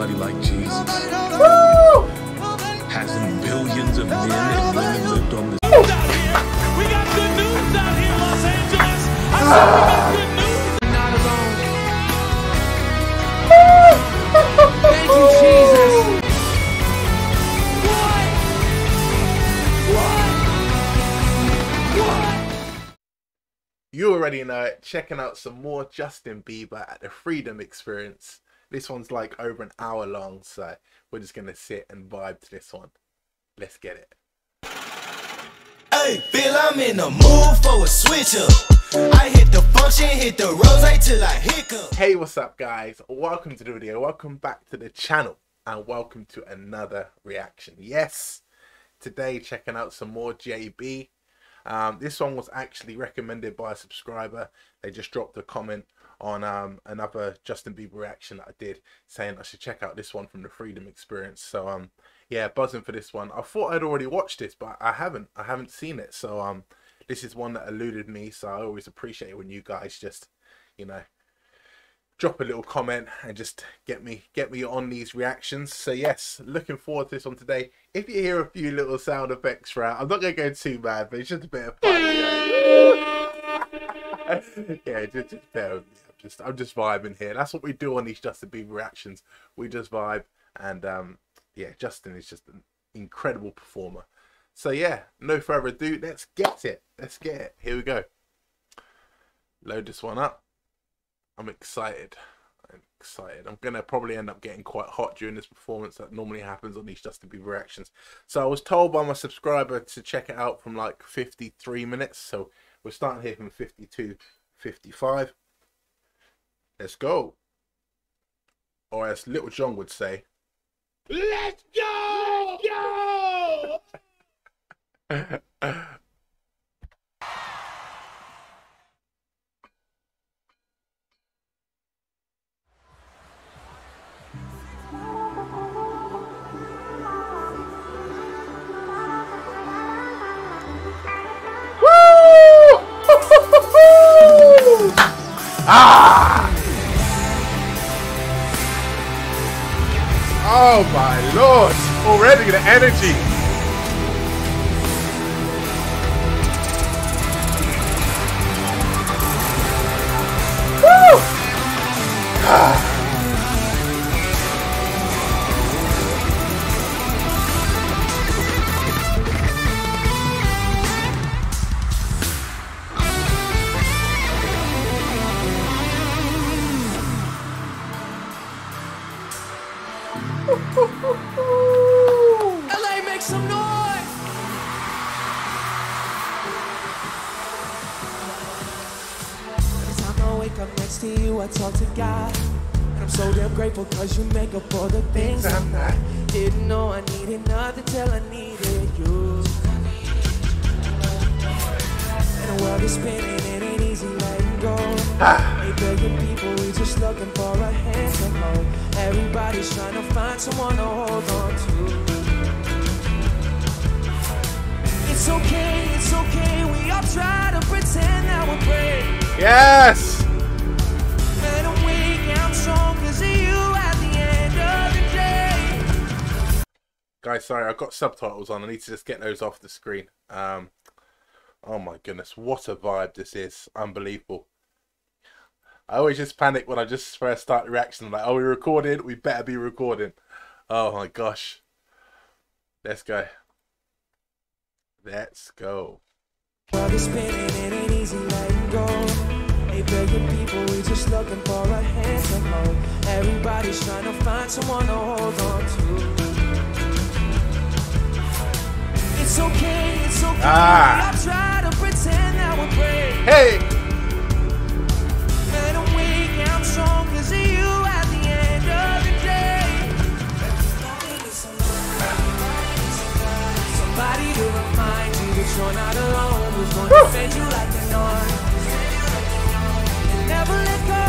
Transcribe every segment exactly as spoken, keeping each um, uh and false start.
anybody like Jesus. Woo! Hasn't billions of men and women lived on this? We got good news out here in Los Angeles. I said we got good news. Not alone. Thank you, Jesus. What? What? What? You already know it. Checking out some more Justin Bieber at the Freedom Experience. This one's like over an hour long, so we're just gonna sit and vibe to this one. Let's get it. Hey, feel I'm in the mood for a switch up. I hit the function, hit the rose till I hiccup. Hey, what's up guys? Welcome to the video. Welcome back to the channel and welcome to another reaction. Yes, today checking out some more J B. Um, this one was actually recommended by a subscriber. They just dropped a comment on um, another Justin Bieber reaction that I did, saying I should check out this one from the Freedom Experience. So um, yeah, buzzing for this one. I thought I'd already watched this, but I haven't. I haven't seen it. So um, this is one that eluded me. So I always appreciate it when you guys just, you know, drop a little comment and just get me get me on these reactions. So yes, looking forward to this one today. If you hear a few little sound effects throughout, I'm not gonna go too bad, but it's just a bit of fun. Yeah, just, just bear with me. I'm just I'm just vibing here. That's what we do on these Justin Bieber reactions. We just vibe, and um yeah, Justin is just an incredible performer. So yeah, no further ado, let's get it. Let's get it. Here we go. Load this one up. I'm excited. I'm excited. I'm going to probably end up getting quite hot during this performance. That normally happens on these Justin Bieber reactions. So I was told by my subscriber to check it out from like fifty-three minutes. So we're starting here from fifty-two, fifty-five. Let's go. Or as Little John would say, let's go! Let's go! Ah! Oh my lord! Already the energy. Woo! Ah. L A, make some noise! Every time I wake up next to you, I talk to God. And I'm so damn grateful cause you make up all the things I'm not. Didn't know I needed nothing till I needed you. And the world is spinning, it ain't easy letting go. Eight billion people, we just looking for a hand to hold. Everybody's trying to find someone to hold on to. It's okay, it's okay, we all try to pretend that we're brave. Yes! And I'm weak, I'm strong cause of you at the end of the day. Guys, sorry, I've got subtitles on. I need to just get those off the screen. Um, oh my goodness, what a vibe this is. Unbelievable. I always just panic when I just first start the reaction. I'm like, oh, we recorded? We better be recording. Oh my gosh. Let's go. Let's go. World is spinning, it ain't easy letting go. Eight billion people, we just looking for a hand to hold. Everybody's trying to find someone to hold on to. It's okay, it's okay. Ah. We all try to pretend that we're brave. Hey! And I'm weak, I'm strong cause of you at the end of the day. Somebody to remind you that you're not alone. Who's going to defend you like an arm and never let go.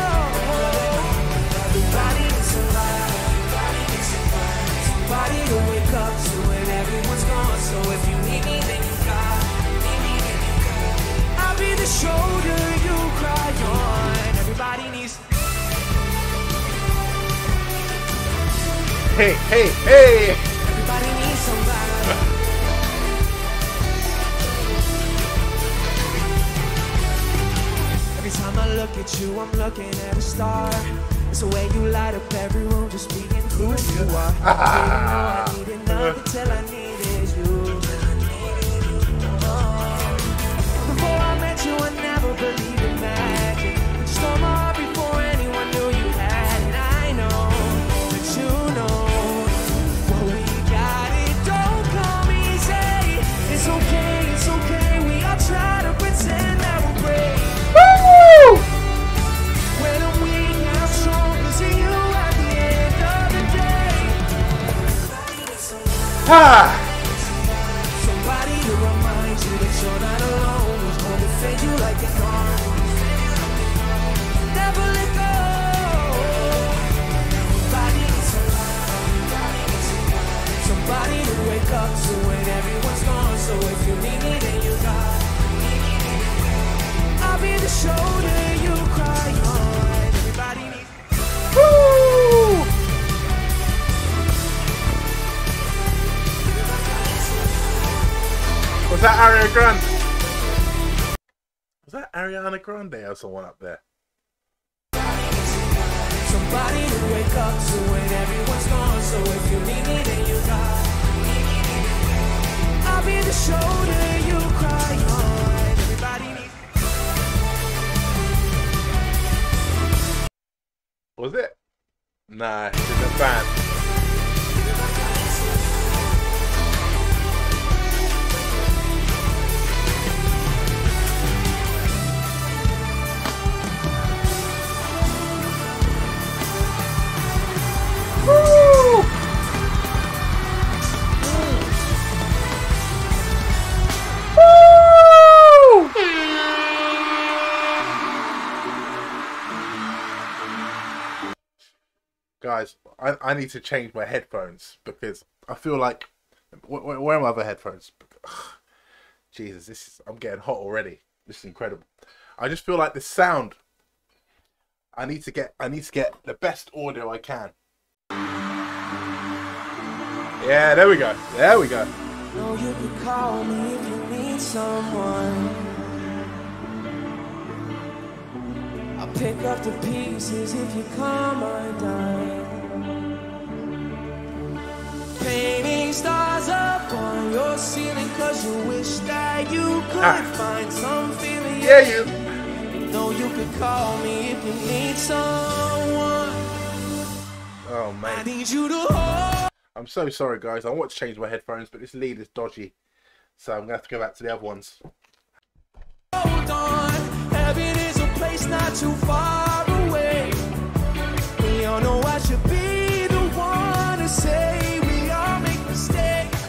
Everybody needs somebody. Somebody to wake up to when everyone's gone. So if you need me, then you got. I'll be the shoulder you cry on. Everybody needs. hey, hey, hey! Everybody needs somebody. Every time I look at you, I'm looking at a star. It's the way you light up every room, just being who you are. I didn't know I needed nothing till I needed you. Oh. Before I met you, I never believed in magic. You stole my heart before anyone knew you had it. I know that you know what we got. It don't come easy. It's okay, it's okay. We all try to pretend that we're brave. Woo! When I'm weak, I'm strong, 'cause of you at the end of the day. Ha! Somebody to remind you that you're not alone. Who's going to defend you like an army. Never let go. Somebody needs somebody. Somebody to wake up to when everyone's gone. So if you need me, then you got me. I'll be the shoulder you cry on. Everybody needs. Woo! Was that Ariana Grande? Was that Ariana Grande or someone up there? Somebody to wake up to when everyone's gone. So if you need me, then you got me. I'll be the shoulder you cry on. Everybody needs. Was it? Nah, it's a fan. Woo! Woo! Guys, I, I need to change my headphones because I feel like where, where are my other headphones? Ugh, Jesus, this is I'm getting hot already. This is incredible. I just feel like the sound. I need to get I need to get the best audio I can. Yeah, there we go. There we go. No, you can call me if you need someone. I'll pick up the pieces if you come undone. Painting stars up on your ceiling 'cause you wish that you could Ah. find some feeling. Yeah, you. No, you can call me if you need someone. Oh I man. need you to hold. I'm so sorry guys. I want to change my headphones, but this lead is dodgy. So I'm gonna have to go back to the other ones. Hold on, heaven is a place not too far away. We all know I should be the one to say we all make mistakes.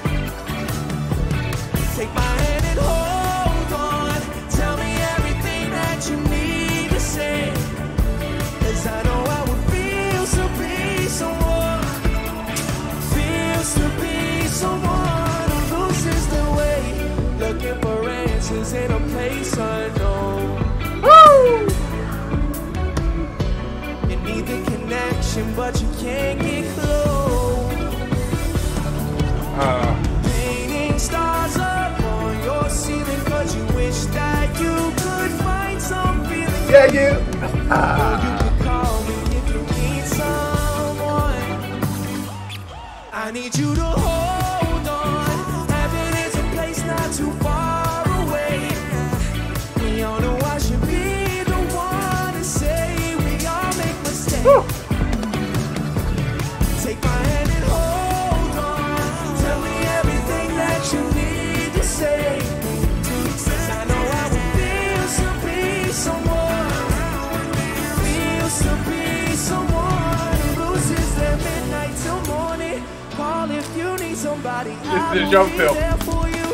Take my hand and hold on. Tell me everything that you need to say. 'Cause I know I would feel to be someone. Feels to be someone who loses their way. Looking for answers in a place unknown. Woo! You need the connection, but you can't get close. Uh, Painting stars up on your ceiling 'cause you wish that you could find some feeling. yeah, you. You can call me if you need someone. I need you to hold on. Heaven is a place not too far away. We all know I should be the one to say we all make mistakes. Woo. Take my hand and hold on. Tell me everything that you need to say. 'Cause I know how it feels to be someone. Feels to be someone who loses their midnight till morning. Call if you need somebody. This is I the will jump be film. there for you.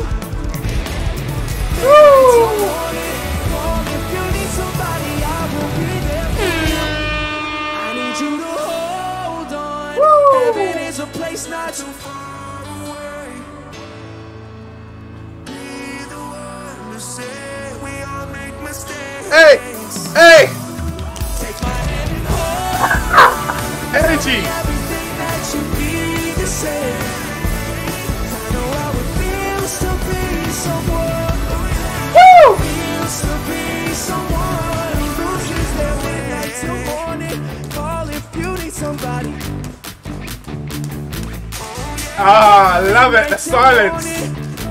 Woo! Call if you need somebody. I will be there for you. I need you to hold on. Woo! Heaven is a place not too far away. Be the one to say we all make mistakes. Hey! Hey! Take my hand and hold Energy! everything that you need Ah, I love it, the silence.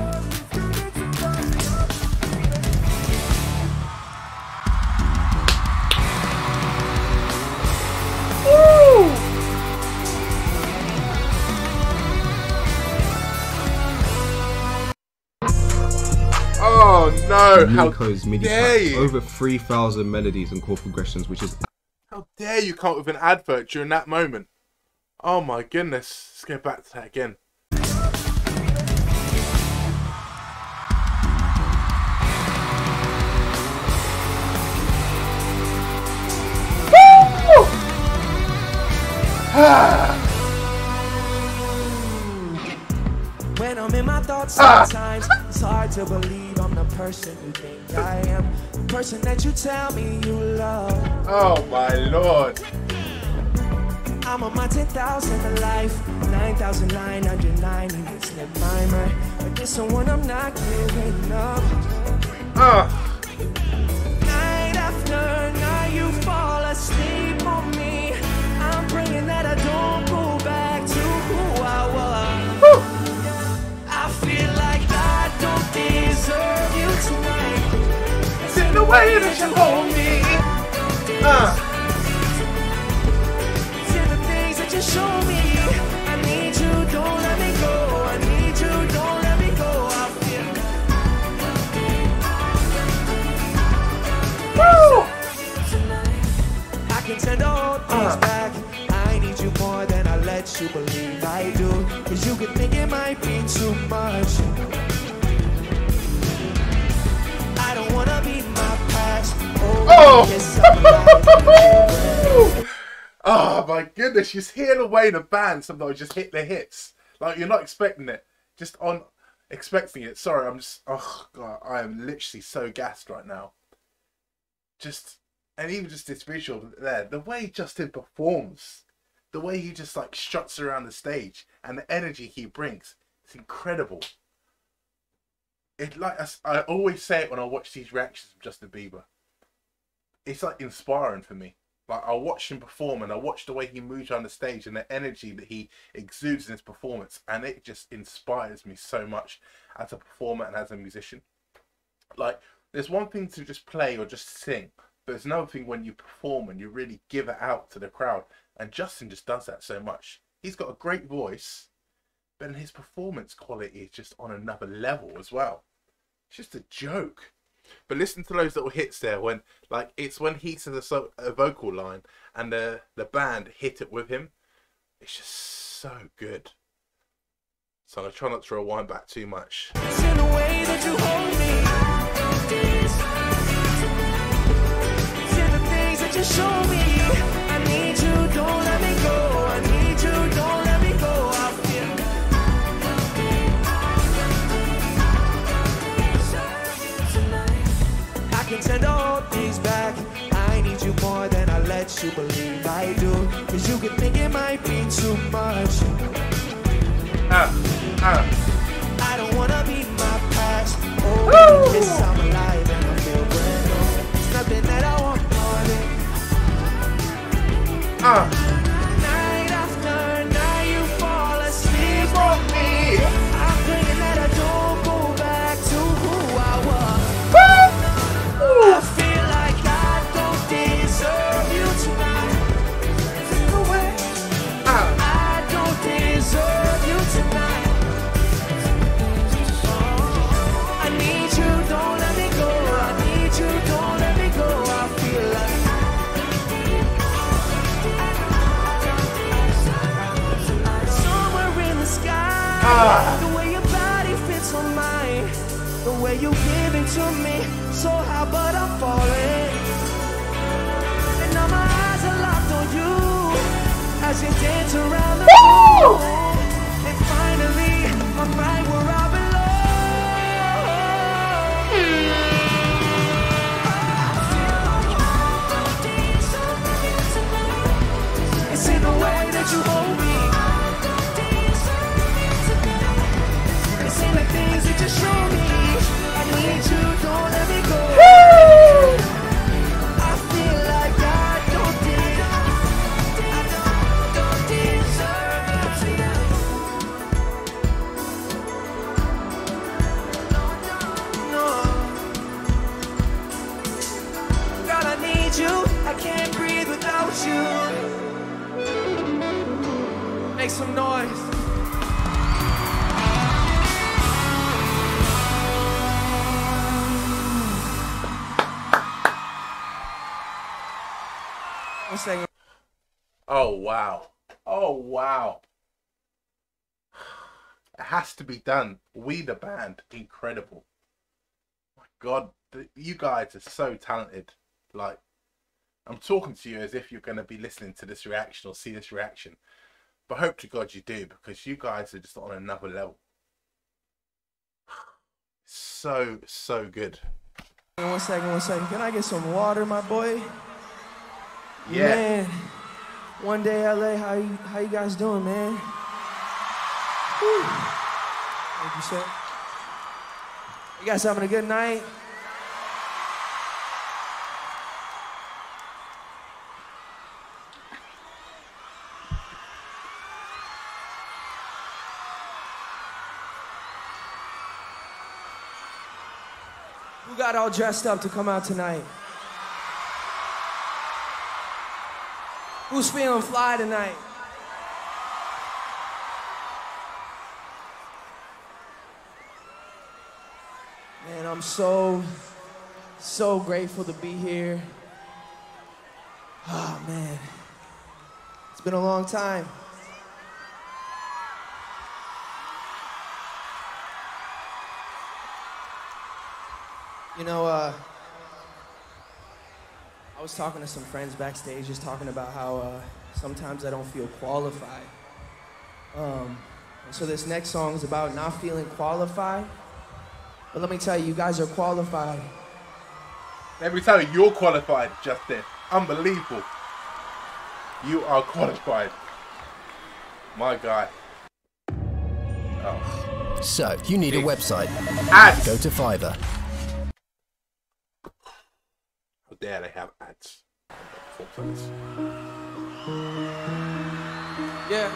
Oh no, Nico's how MIDI dare pack, you. over three thousand melodies and chord progressions, which is... How dare you come up with an advert during that moment. Oh my goodness, let's go back to that again. When I'm in my thoughts sometimes, it's hard to believe I'm the person you think I am. The person that you tell me you love. Oh my lord. I'm on my ten thousand of life, nine thousand nine hundred nine, even slip my mind. But this one I'm not giving up. Ah. Night after night you fall asleep on me. I'm praying that I don't go back to who I was. Woo. I feel like I don't deserve you tonight. It's in the way that you hold me. Ah. Show me, I need you, don't let me go. I need you, don't let me go. I feel Woo! I can turn all things uh. back. I need you more than I let you believe I do. Cause you could think it might be too much. I don't wanna be my past. Oh, oh. Yes, I'm alive. Oh my goodness, you just hear the way the band sometimes just hit the hits. Like you're not expecting it. Just on expecting it. Sorry, I'm just oh god, I am literally so gassed right now. Just and even just this visual there, the way Justin performs, the way he just like struts around the stage and the energy he brings, it's incredible. It like I always say it when I watch these reactions of Justin Bieber. It's like inspiring for me. Like I watch him perform and I watch the way he moves around the stage and the energy that he exudes in his performance, and it just inspires me so much as a performer and as a musician. Like there's one thing to just play or just sing, but there's another thing when you perform and you really give it out to the crowd, and Justin just does that so much. He's got a great voice, but his performance quality is just on another level as well. It's just a joke. But listen to those little hits there when, like, it's when he says a, a vocal line and the, the band hit it with him. It's just so good. So I'm going to try not to rewind back too much. It's in the way that you hold me. It's in the things that you show me. I need you, don't let me go. I need you, don't let me go. I feel I can turn all things back. I need you more than I let you believe I do. Cause you could think it might be too much. Ah, ah. I don't wanna be my past. Oh, yes, I'm alive and I feel brand new. There's nothing that I want more than. Ah. Night after night you fall asleep on me. I'm praying that I don't go back to who I was. I feel like I don't deserve you tonight. Ah. I don't deserve you tonight. I need you, don't let me go. I need you, don't let me go. I feel like somewhere in the sky. Ah. The way your body fits on mine, the way you give it to me, so high but I'm falling. And now my eyes are locked on you as you dance around the room. And finally, I'm right where I belong. It's in the way that you hold me. It's in the things that you show me. I need you, don't let me go. I feel like I don't deserve. I don't, don't deserve. need you. I can't breathe without you. Make some noise. One second. Oh wow. Oh wow. It has to be done. We the band, incredible. My God, you guys are so talented. Like, I'm talking to you as if you're going to be listening to this reaction or see this reaction. But hope to God you do, because you guys are just on another level. So, so good. One second, one second. Can I get some water, my boy? Yeah. Man, one day L A, how you, how you guys doing, man? Whew. Thank you, sir. You guys having a good night? Who got all dressed up to come out tonight? Who's feeling fly tonight? Man, I'm so, so grateful to be here. Oh, man. It's been a long time. You know, uh, I was talking to some friends backstage, just talking about how uh, sometimes I don't feel qualified. Um, and so this next song is about not feeling qualified. But let me tell you, you guys are qualified. Let me tell you, you're qualified, Justin. Unbelievable. You are qualified. My guy. Oh. So, you need a website. Ads. Go to Fiverr. How dare they have ads? Yeah.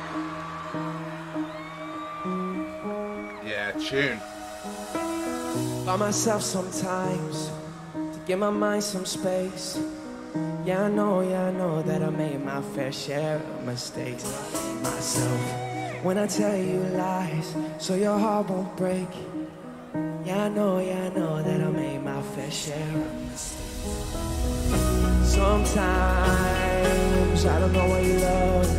Yeah, tune. By myself sometimes, to give my mind some space. Yeah, I know, yeah, I know that I made my fair share of mistakes. Myself, when I tell you lies, so your heart won't break. Yeah, I know, yeah, I know that I made my fair share of mistakes. Sometimes I don't know what you love.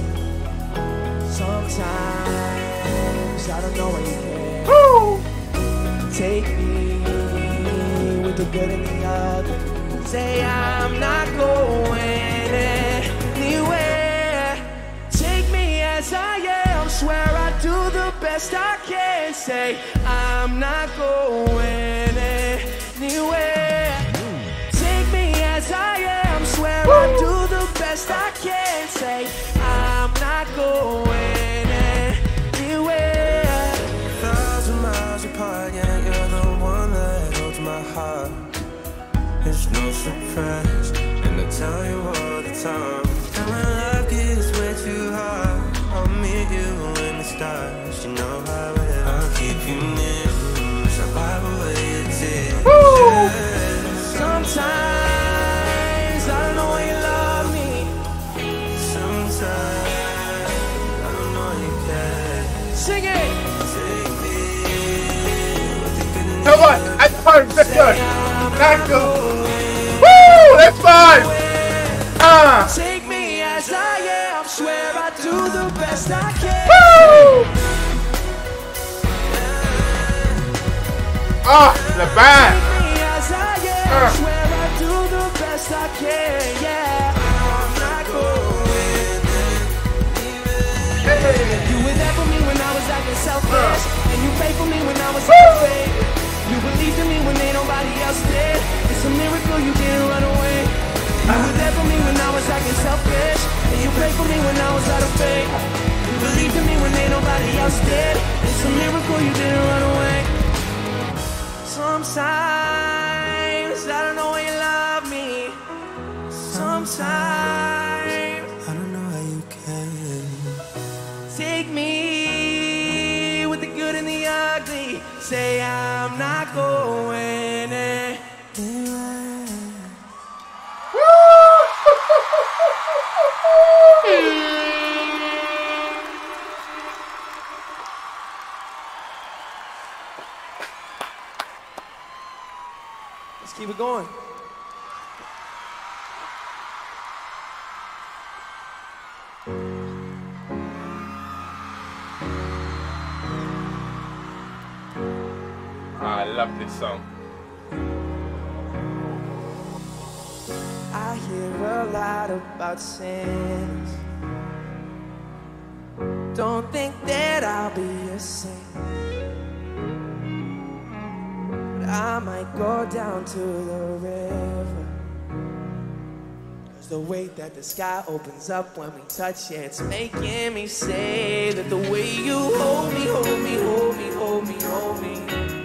Sometimes I don't know what you care. Woo! Take me with the good and the ugly. Say I'm not going anywhere. Take me as I am. Swear I do the best I can. Say I'm not going anywhere. Take me as I am. Swear Woo! I do the best I can. Say I'm not going anywhere. Thousand miles apart, yeah, you're the one that holds my heart. It's no surprise, and I tell you all the time. And when life gets way too hard, I'll meet you in the stars. You know how it is. I'll keep you near, so wipe away your tears. Yeah. Sometimes I don't know why you love me. Sometimes I don't know you care. Sing it. Take me with the good and the Come on, ugly. at home, let's go. Let's go. Woo, let's vibe. Ah. Take me as I am. Swear I do the best I can. Woo. Ah, the band. Take me as I am. Ah. Swear I do the best I can. Yeah. I'm not going anywhere. You were there for me when I was acting selfish, and you prayed for me when I was afraid. You believed in me when ain't nobody else did. It's a miracle you didn't run away. You were there for me when I was acting selfish, and you prayed for me when I was out of faith. You believed in me when ain't nobody else did. It's a miracle you didn't run away. Sometimes I don't know why you love me. Sometimes I don't know how you can. take me with the good and the ugly. Say I'm not going anywhere. Woo! going. I love this song. I hear a lot about sinners. Don't think that I'll be a saint, but I might go down to the river. Cause the way that the sky opens up when we touch it, it's making me say that the way you hold me, hold me, hold me, hold me, hold me,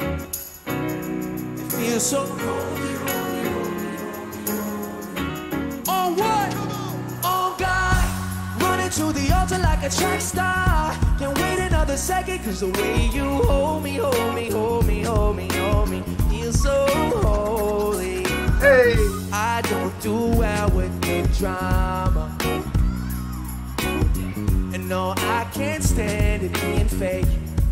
it feels so holy, holy, holy, holy, holy. On what? On God, running to the altar like a track star. Can't wait another second, cause the way you hold me, hold me, hold me, hold me, hold me, feels so holy. Hey! I don't do well with the drama, and no, I can't stand it being fake.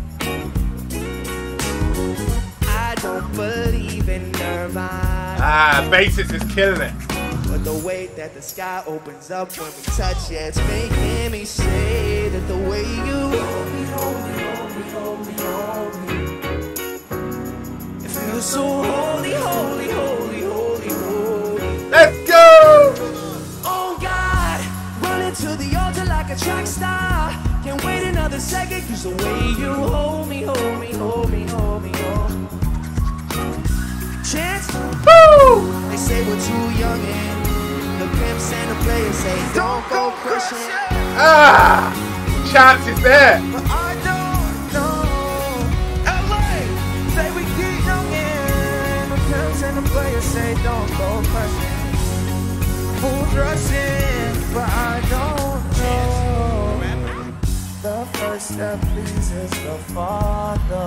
I don't believe in Nirvana. Ah, Basis is killing it. But the way that the sky opens up when we touch it, it's making me say that the way you hold me, hold me, hold me, hold me, hold me, it feels so holy, holy, holy, holy, holy. Let's go! Oh God, running to the altar like a track star. Can't wait another second, cause the way you hold me, hold me, hold me, hold me, hold me. Chance, woo! They say we're too young and the pimps and the players say don't go crushing. Ah! Chance is there. But I don't know. L A, say we keep young and the pimps and the players say don't go crushing. Who's rushing? But I don't know. The first step pleases the Father.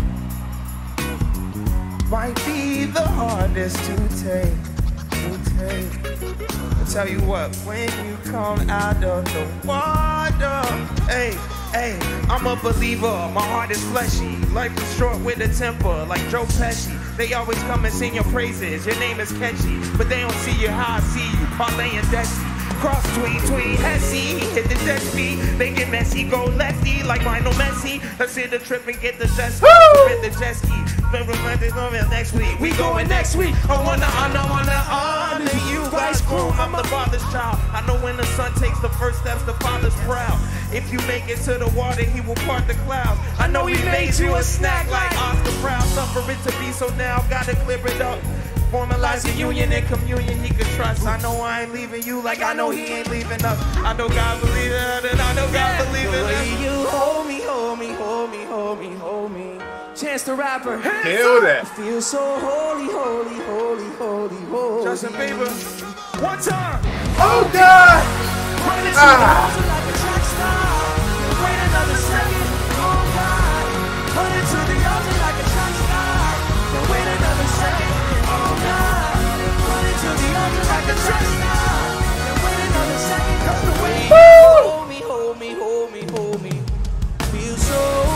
Might be the hardest to take, to take. I tell you what, when you come out of the water, hey, hey, I'm a believer, my heart is fleshy. Life is short with a temper, like Joe Pesci. They always come and sing your praises, your name is catchy, but they don't see you how I see you, parlay and Desi. Cross tween, tween, Hesse, hit the jet speed. They get messy, go lefty, like Lionel Messi. Let's hit the trip and get the jet ski, hit the jet ski. Next week, we going next week. I wanna honor, wanna honor you, Vice Crew. I'm the father's child. I know when the son takes the first steps, the father's proud. If you make it to the water, he will part the clouds. I know he made you a snack like Oscar Proud. Suffer it to be, so now gotta clear it up. Formalize a union and communion he could trust. I know I ain't leaving you like I know he ain't leaving us. I know God believe it and I know God believe it. The way you hold me, hold me, hold me, hold me, hold me. Chance the Rapper. Kill that. I feel so holy, holy, holy, holy, holy. Justin Bieber. One time. Oh God! Running to Ah. the altar like a track star. Wait another second. Oh God. Running to the altar like a track star. Wait another second. Oh God. Running to the altar like a track star. Wait another second. Cause the way you hold me, hold me, hold me, hold me. Feel so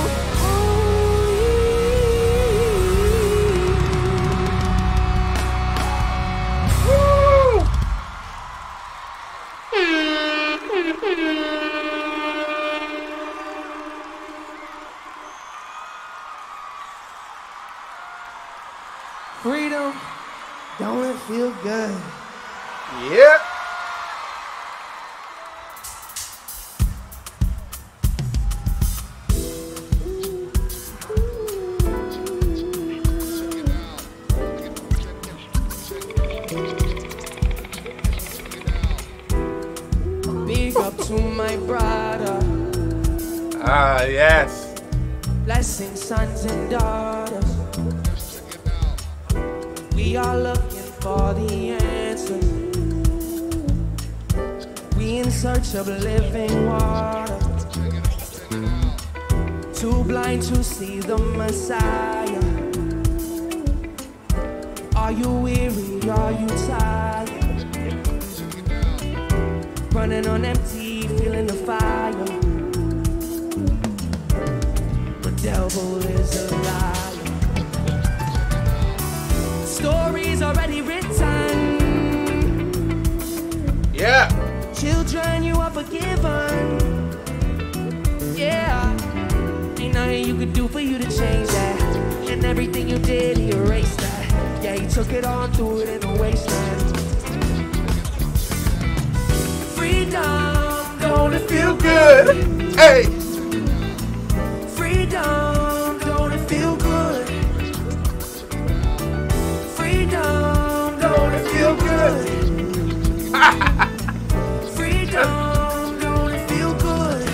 freedom, don't it feel good? Yep. Big up to my brother. Ah, yes. Blessing sons and daughters. We are looking for the answer. We in search of living water. Too blind to see the Messiah. Are you weary? Are you tired? Running on empty, feeling the fire. The devil is a liar. Stories is already written. Yeah. Children, you are forgiven. Yeah. Ain't nothing you could do for you to change that. And everything you did, he erased that. Yeah, he took it all and threw it in the wasteland. Freedom, don't it feel Good. Hey. Freedom, don't it feel good? Freedom, don't it feel good? Freedom, don't it feel good?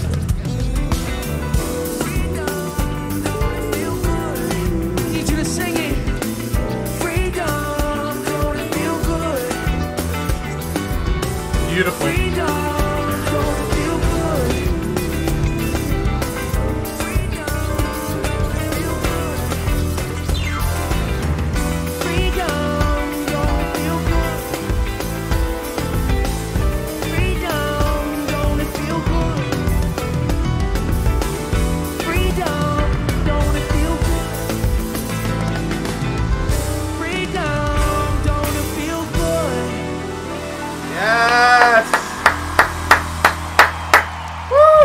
Freedom, don't it feel good? I need you to sing it. Freedom, don't it feel good? Beautiful. Freedom, don't it feel good? Freedom, don't it feel good? Freedom, don't it feel good? Freedom, don't it feel good? Freedom, don't it feel good? Freedom, don't it feel good? Yes. Woo.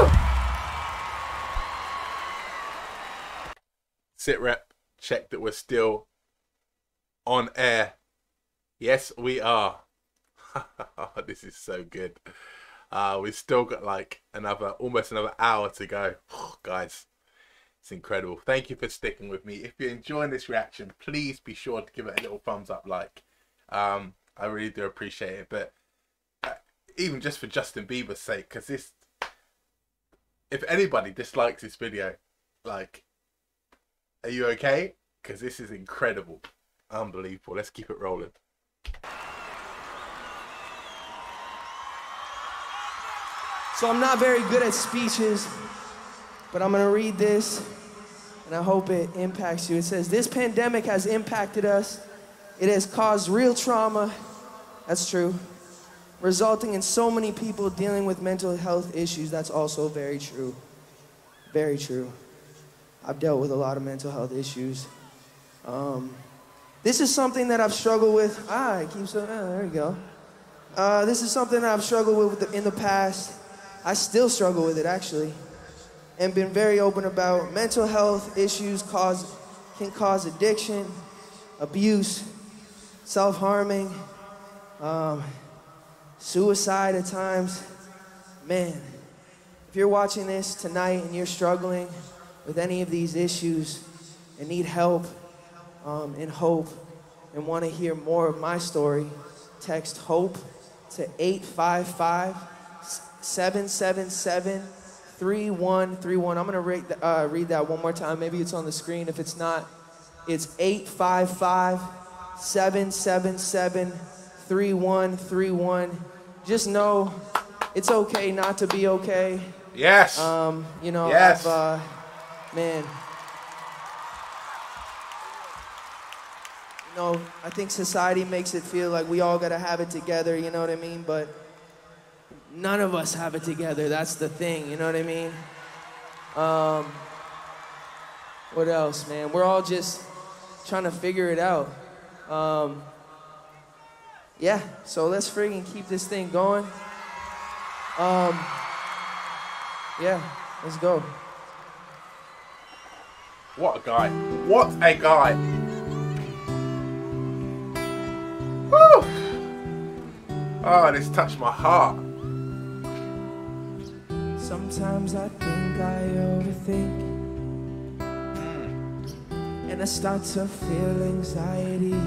Sit rep. Check that we're still on air. Yes, we are. This is so good. Uh, we've still got like another, almost another hour to go. Guys, it's incredible. Thank you for sticking with me. If you're enjoying this reaction, please be sure to give it a little thumbs up like. Um, I really do appreciate it. But uh, even just for Justin Bieber's sake, because this, if anybody dislikes this video, like, are you okay? Because this is incredible. Unbelievable. Let's keep it rolling. So I'm not very good at speeches, but I'm gonna read this, and I hope it impacts you. It says, this pandemic has impacted us. It has caused real trauma, that's true, resulting in so many people dealing with mental health issues. That's also very true, very true. I've dealt with a lot of mental health issues. Um, this is something that I've struggled with. Ah, it keeps, uh, there we go. Uh, this is something that I've struggled with in the past. I still struggle with it, actually, and been very open about. Mental health issues cause, can cause addiction, abuse, self-harming, um, suicide at times. Man, if you're watching this tonight and you're struggling with any of these issues and need help um, and hope and want to hear more of my story, text HOPE to eight five five, seven seven seven, three one three one. I'm going to read, uh, read that one more time. Maybe it's on the screen. If it's not, it's eight five five, seven seven seven, three one three one. Just know it's okay not to be okay. Yes. Um, you know, yes. I've, uh, man, you know, I think society makes it feel like we all got to have it together, you know what I mean? But none of us have it together. That's the thing, you know what I mean? Um, what else, man? We're all just trying to figure it out. Um, yeah, so let's friggin' keep this thing going. Um, yeah, let's go. What a guy. What a guy. Woo! Oh, this touched my heart. Sometimes I think I overthink, and I start to feel anxiety.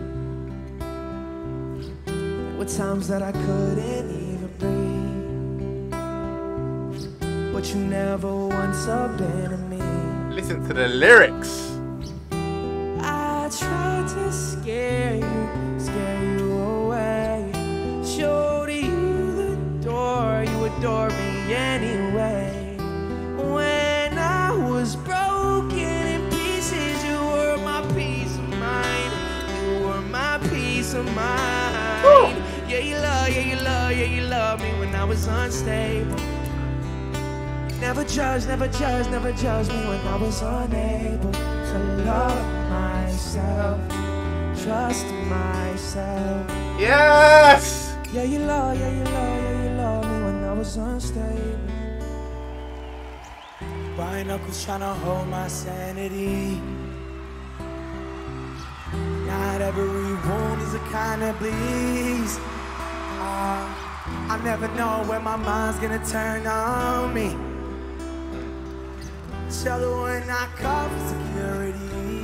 There were times that I couldn't even breathe, but you never once abandoned me. Listen to the lyrics. I tried to scare you, scare you away, showed you the door, you adore me anyway. When I was broken in pieces, you were my peace of mind. You were my peace of mind. Woo. Yeah, you love, yeah, you love, yeah, you love me when I was unstable. Never judge, never judge, never judge me when I was unable to love myself. trust myself. Yes! Yeah, you love, yeah, you love, yeah, you love me when I was unstable. Brian Knuckles tryna hold my sanity. Not every wound is a kind that bleeds. Uh, I never know when my mind's gonna turn on me. Shelter when I call for security.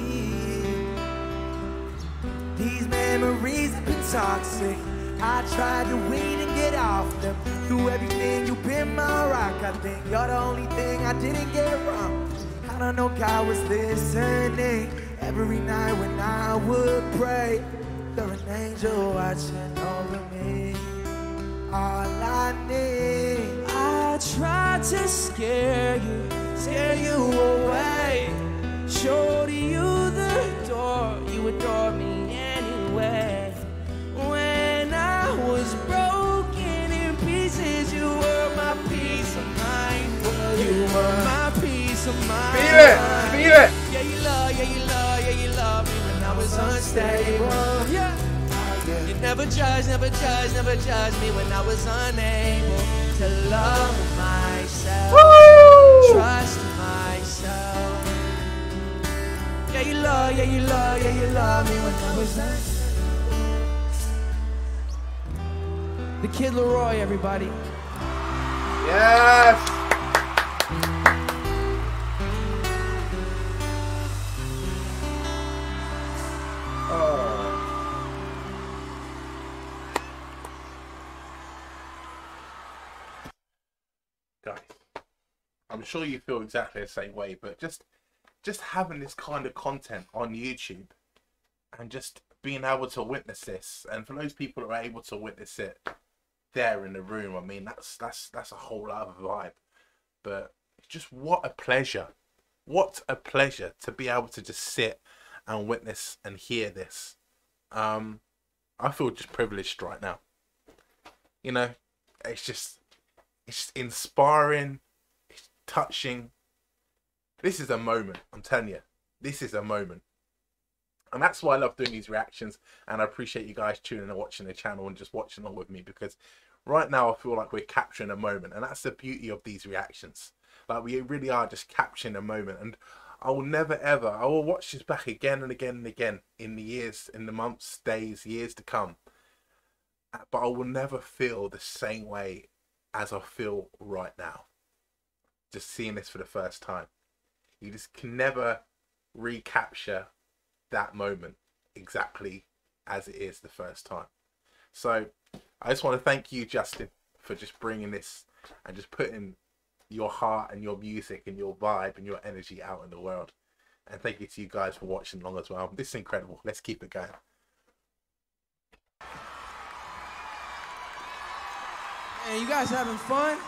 These memories have been toxic. I tried to wean and get off them. Through everything, you've been my rock. I think you're the only thing I didn't get wrong. I don't know God was listening. Every night when I would pray, you're an angel watching over me. All I need. I tried to scare you, scare you away. Showed you the door, you adore me anyway. When I was broken in pieces, you were my peace of mind. You were my peace of mind. Feel it! Feel it! Yeah, you love, yeah, you love, yeah, you love me when I was unstable. Yeah. You never judge, never judge, never judge me when I was unable to love myself. Woo! Trust myself. Yeah, you love, yeah, you love, yeah, you love me when I was unstable. The Kid Leroy, everybody. Yes! Guys, I'm sure you feel exactly the same way, but just just having this kind of content on YouTube and just being able to witness this, and for those people that are able to witness it there in the room, I mean, that's that's that's a whole other vibe. But just what a pleasure, what a pleasure to be able to just sit and witness and hear this. um I feel just privileged right now. You know, it's just it's just inspiring, it's touching. This is a moment, I'm telling you. This is a moment. And that's why I love doing these reactions, and I appreciate you guys tuning and watching the channel and just watching along with me, because right now I feel like we're capturing a moment, and that's the beauty of these reactions. Like, we really are just capturing a moment, and I will never ever, I will watch this back again and again and again in the years, in the months, days, years to come, but I will never feel the same way as I feel right now, just seeing this for the first time. You just can never recapture that moment exactly as it is the first time. So I just want to thank you, Justin, for just bringing this and just putting your heart and your music and your vibe and your energy out in the world. And thank you to you guys for watching along as well. This is incredible. Let's keep it going. Hey, you guys having fun?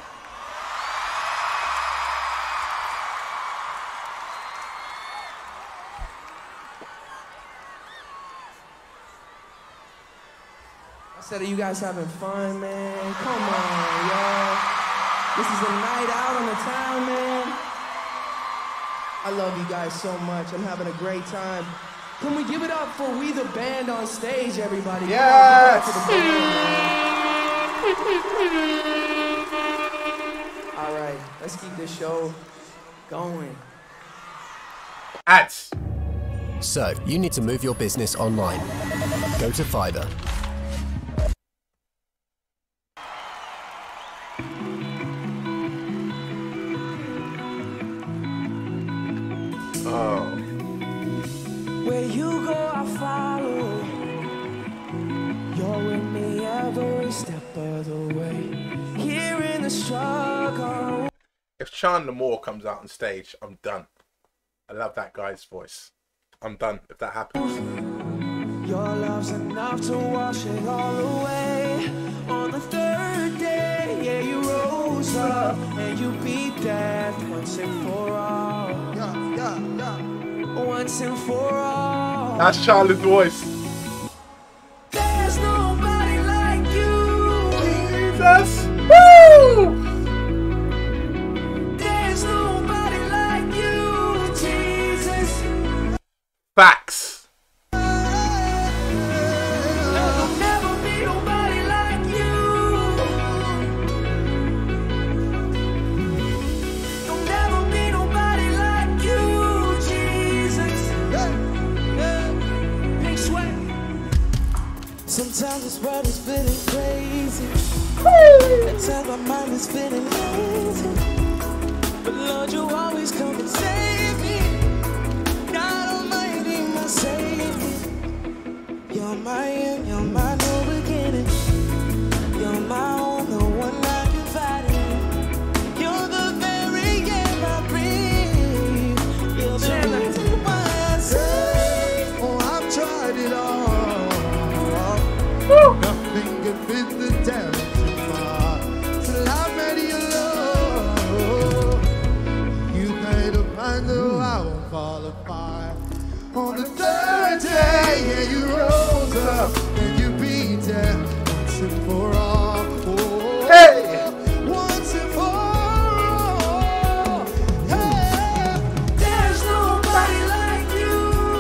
I said, are you guys having fun, man? Come on, y'all. This is a night out on the town, man. I love you guys so much. I'm having a great time. Can we give it up for We the Band on stage, everybody? Yes! All right, let's keep this show going. Ads. So, you need to move your business online. Go to Fiverr. Oh. Where you go, I follow. You're with me every step of the way. Here in the struggle. If Chandler Moore comes out on stage, I'm done. I love that guy's voice. I'm done if that happens. Your love's enough to wash it all away. On the third day, yeah, you rose up and you beat death once and for all. Yeah, yeah, yeah. Once and for all. That's Charlie's voice. There's nobody like you. Jesus. Woo! There's nobody like you, Jesus. Facts. Sometimes my mind is feeling lazy, but Lord, you always come and save me. God Almighty, my Savior. You're my end, you're my new beginning. You're my own, the one I confide in. You're the very air I breathe. You're the reason why I say, oh, I've tried it all. Woo! Nothing can fit the temperature till I met your love. You paid a price so I won't fall apart. On the third day, yeah, you rose up and you beat them once and for all. Oh, Hey! once and for all. Hey, there's nobody like you.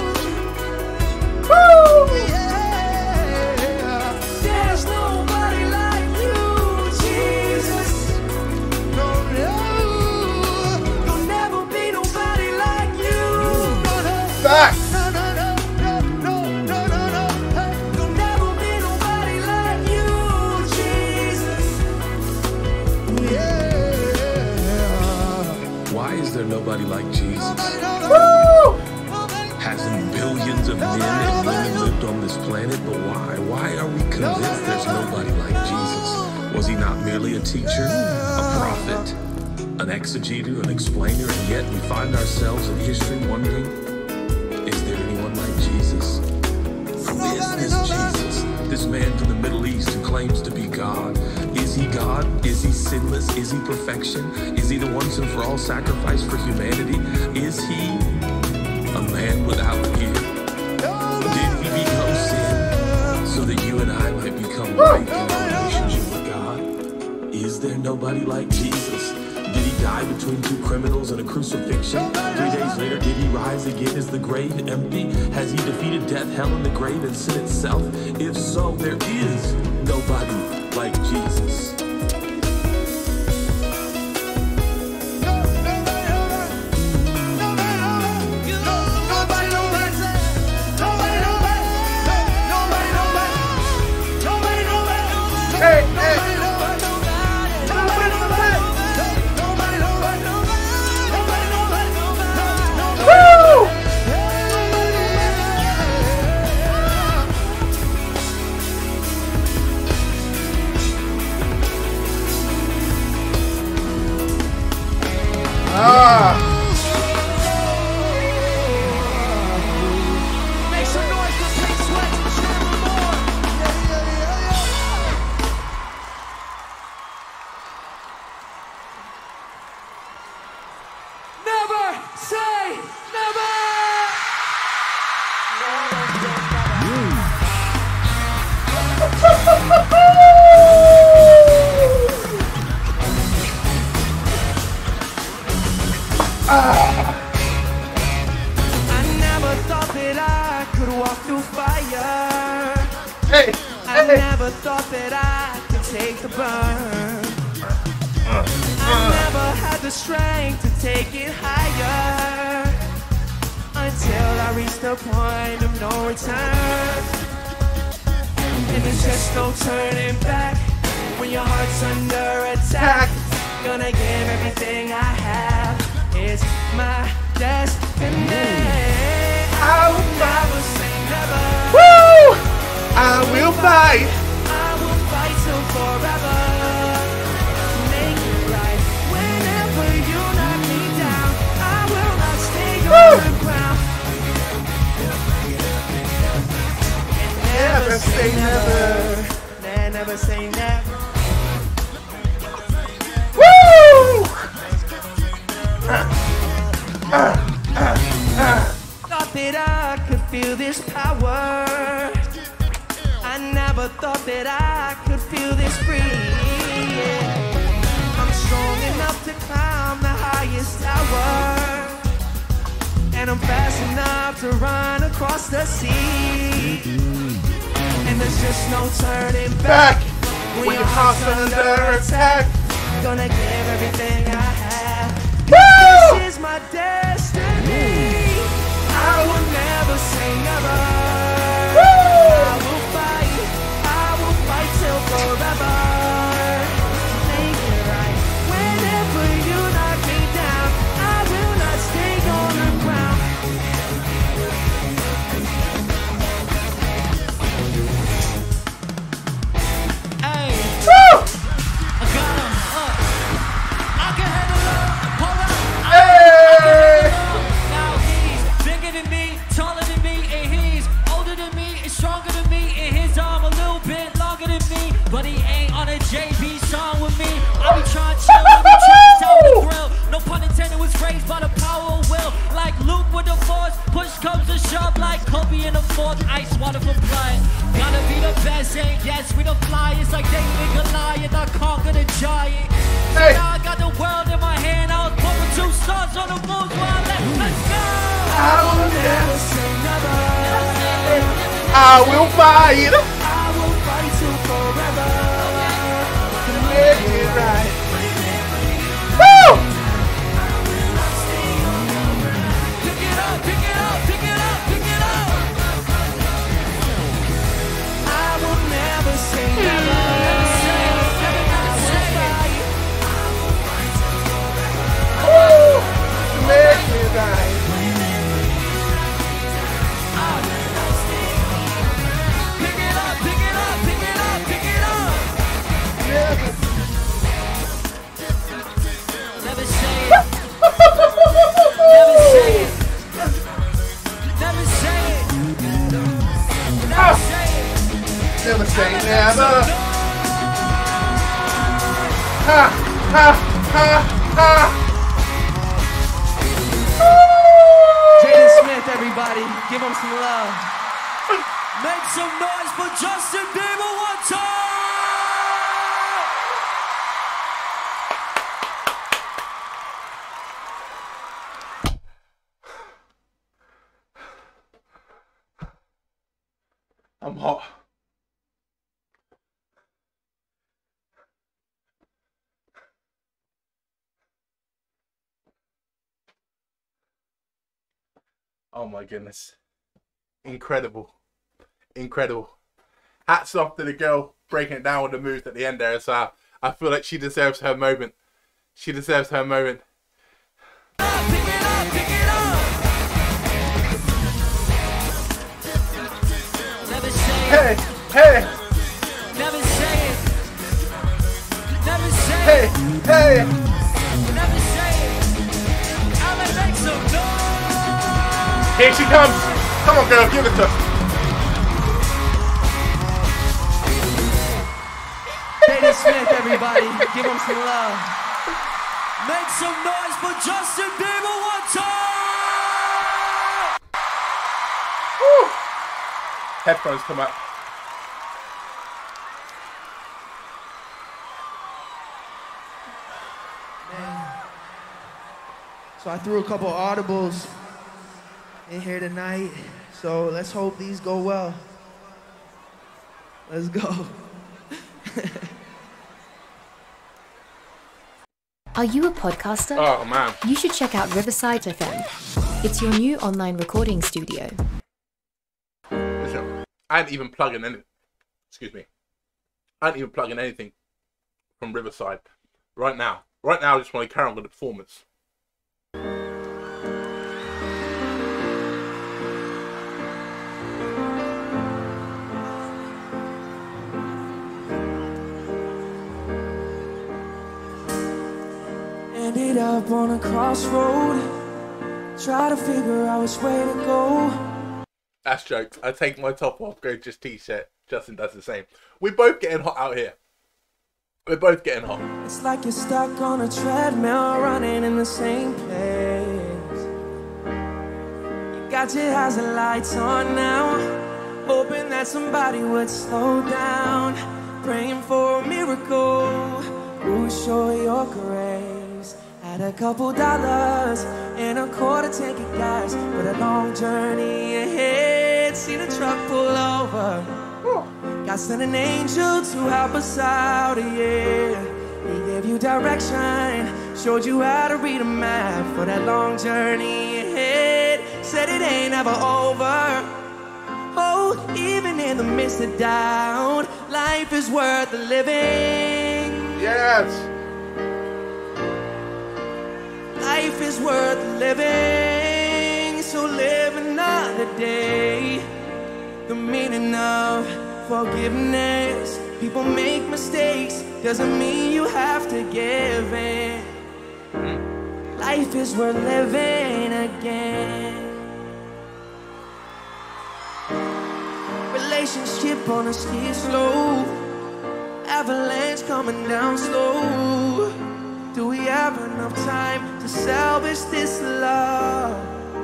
Woo! yeah. There's nobody like you, Jesus. No, no. There'll never be nobody like you. Back! No, no, no, no, no, no, no, no. Hey. There'll never be nobody like you, Jesus. Yeah. Why is there nobody like Jesus? Woo! Hasn't billions of men and women lived on this planet? But why? Why are we convinced there's nobody like Jesus? Was he not merely a teacher, a prophet, an exegeter, an explainer, and yet we find ourselves in history wondering, is there anyone like Jesus? Who is this Jesus? This man from the Middle East who claims to be God. Is he God? Is he sinless? Is he perfection? Is he the once and for all sacrifice for humanity? Is he a man without fear? Did he become sin so that you and I might become right in our relationship with God? Is there nobody like Jesus? Did he die between two criminals and a crucifixion? Three days later, did he rise again? Is the grave empty? Has he defeated death, hell, and the grave and sin itself? If so, there is nobody like Jesus. Hey, hey! Woo! Ah! Make some noise for Pink Sweat and Chandler Moore. Never say never. I never thought that I could walk through fire. Hey! I Hey! never thought that I could take the burn. I never had the strength to take it higher until I reached the point of no return. And there's just no turning back when your heart's under attack. Gonna give everything I have. It's my destiny. I will never say never. Woo! I will fight! I will fight till forever. Make it right. Whenever you knock me down, I will not stay on the ground. And never say never. Nah, never say never. Woo! Thought that I could feel this power. I never thought that I could feel this free. I'm strong enough to climb the highest tower, and I'm fast enough to run across the sea. And there's just no turning back, Back! When your heart's under attack! Gonna give everything I have. Woo! This is my destiny. I will never say never. I will fight. I will fight till forever. Make on a J B song with me. I be trying to chill, I be trying to tell the thrill. No pun intended, was raised by the power of will. Like Luke with the force, push comes to shove. Like Kobe in the fourth, ice water for blood. Gotta be the best, and yes, we the flyers. Like David and Goliath, I conquer the giant. So Hey. now I got the world in my hand. I was born with two stars on the moon, so I let, let's go. I will Never say never. I will fight. I will fight till forever. To make it right. Woo! Pick it up, pick it up, pick it up, pick it up. I will never say never. Never say, never, never say. Woo! To make it right. Pick it up, pick it up, pick it up, pick it up. Yeah. Never say it. Never say it. Never say it. Never say it. Never say never. Ha ha ha ha. Jaden Smith, everybody, give him some love. Make some noise for Justin Bieber one time. I'm hot. Oh my goodness. Incredible. Incredible. Hats off to the girl breaking it down with the moves at the end there as well. I feel like she deserves her moment. She deserves her moment. Pick it up, pick it up. Never say it. Hey, hey, Never say it. Never say hey, it. hey. Never say it. I'ma make some noise. Here she comes. Come on, girl, give it to her. Jaden Smith, everybody, give him some love. Make some noise for Justin Bieber one time. Woo. Headphones come up. So I threw a couple audibles in here tonight. So let's hope these go well. Let's go. Are you a podcaster? Oh man. You should check out Riverside F M. It's your new online recording studio. Listen, I ain't even plugging any. Excuse me. I ain't even plugging anything from Riverside right now. Right now, I just want to carry on with the performance. Ended up on a crossroad. Try to figure out which way to go. That's jokes. I take my top off, go just t-shirt. Justin does the same. We're both getting hot out here. We're both getting hot. It's like you're stuck on a treadmill running in the same place. You got your eyes and lights on now, hoping that somebody would slow down, praying for a miracle. Who'll show your grace? Had a couple dollars and a quarter ticket, guys, but a long journey ahead. See the truck pull over. God sent an angel to help us out, yeah. He gave you direction, showed you how to read a map for that long journey ahead. Said it ain't ever over. Oh, even in the midst of doubt, life is worth the living. Yes. Life is worth living, so live another day. The meaning of forgiveness. People make mistakes, doesn't mean you have to give in. Life is worth living again. Relationship on a ski slope. avalanche coming down slow. Do we have enough time to salvage this love?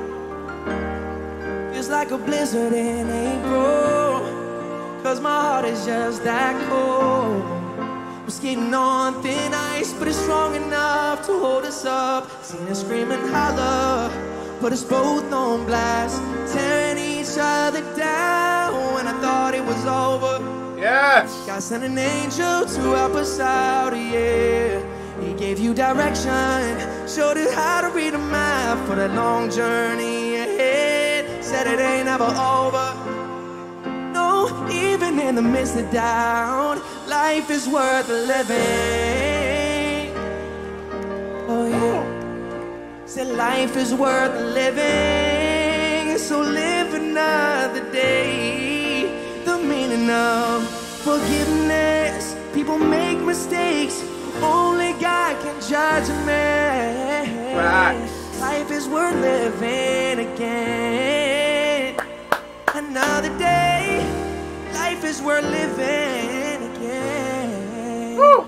Feels like a blizzard in April, cause my heart is just that cold. I'm skating on thin ice, but it's strong enough to hold us up. Seen us scream and holler, put us both on blast, tearing each other down when I thought it was over. Yes! God sent an angel to help us out, yeah. He gave you direction, showed you how to read a map for the long journey ahead. Said it ain't never over. No, even in the midst of doubt, life is worth living. Oh yeah. Said life is worth living, so live another day. The meaning of forgiveness. People make mistakes, only God can judge me. Right. Life is worth living again. Another day. Life is worth living again. Woo.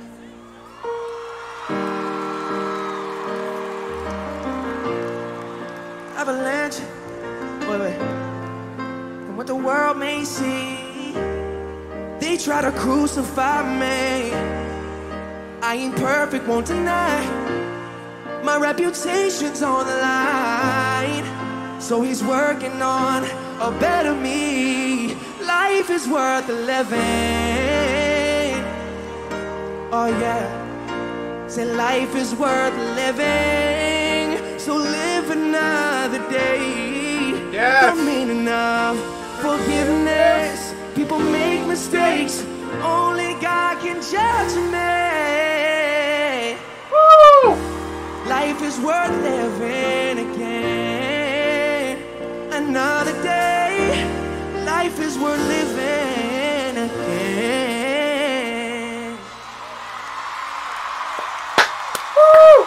Avalanche. Wait, wait. From what the world may see, they try to crucify me. I ain't perfect, won't deny. My reputation's on the line, so he's working on a better me. Life is worth living. Oh yeah. Say life is worth living, so live another day. Yes. The meaning of forgiveness. People make mistakes, only God can judge me. Woo! Life is worth living again. Another day. Life is worth living again. Woo!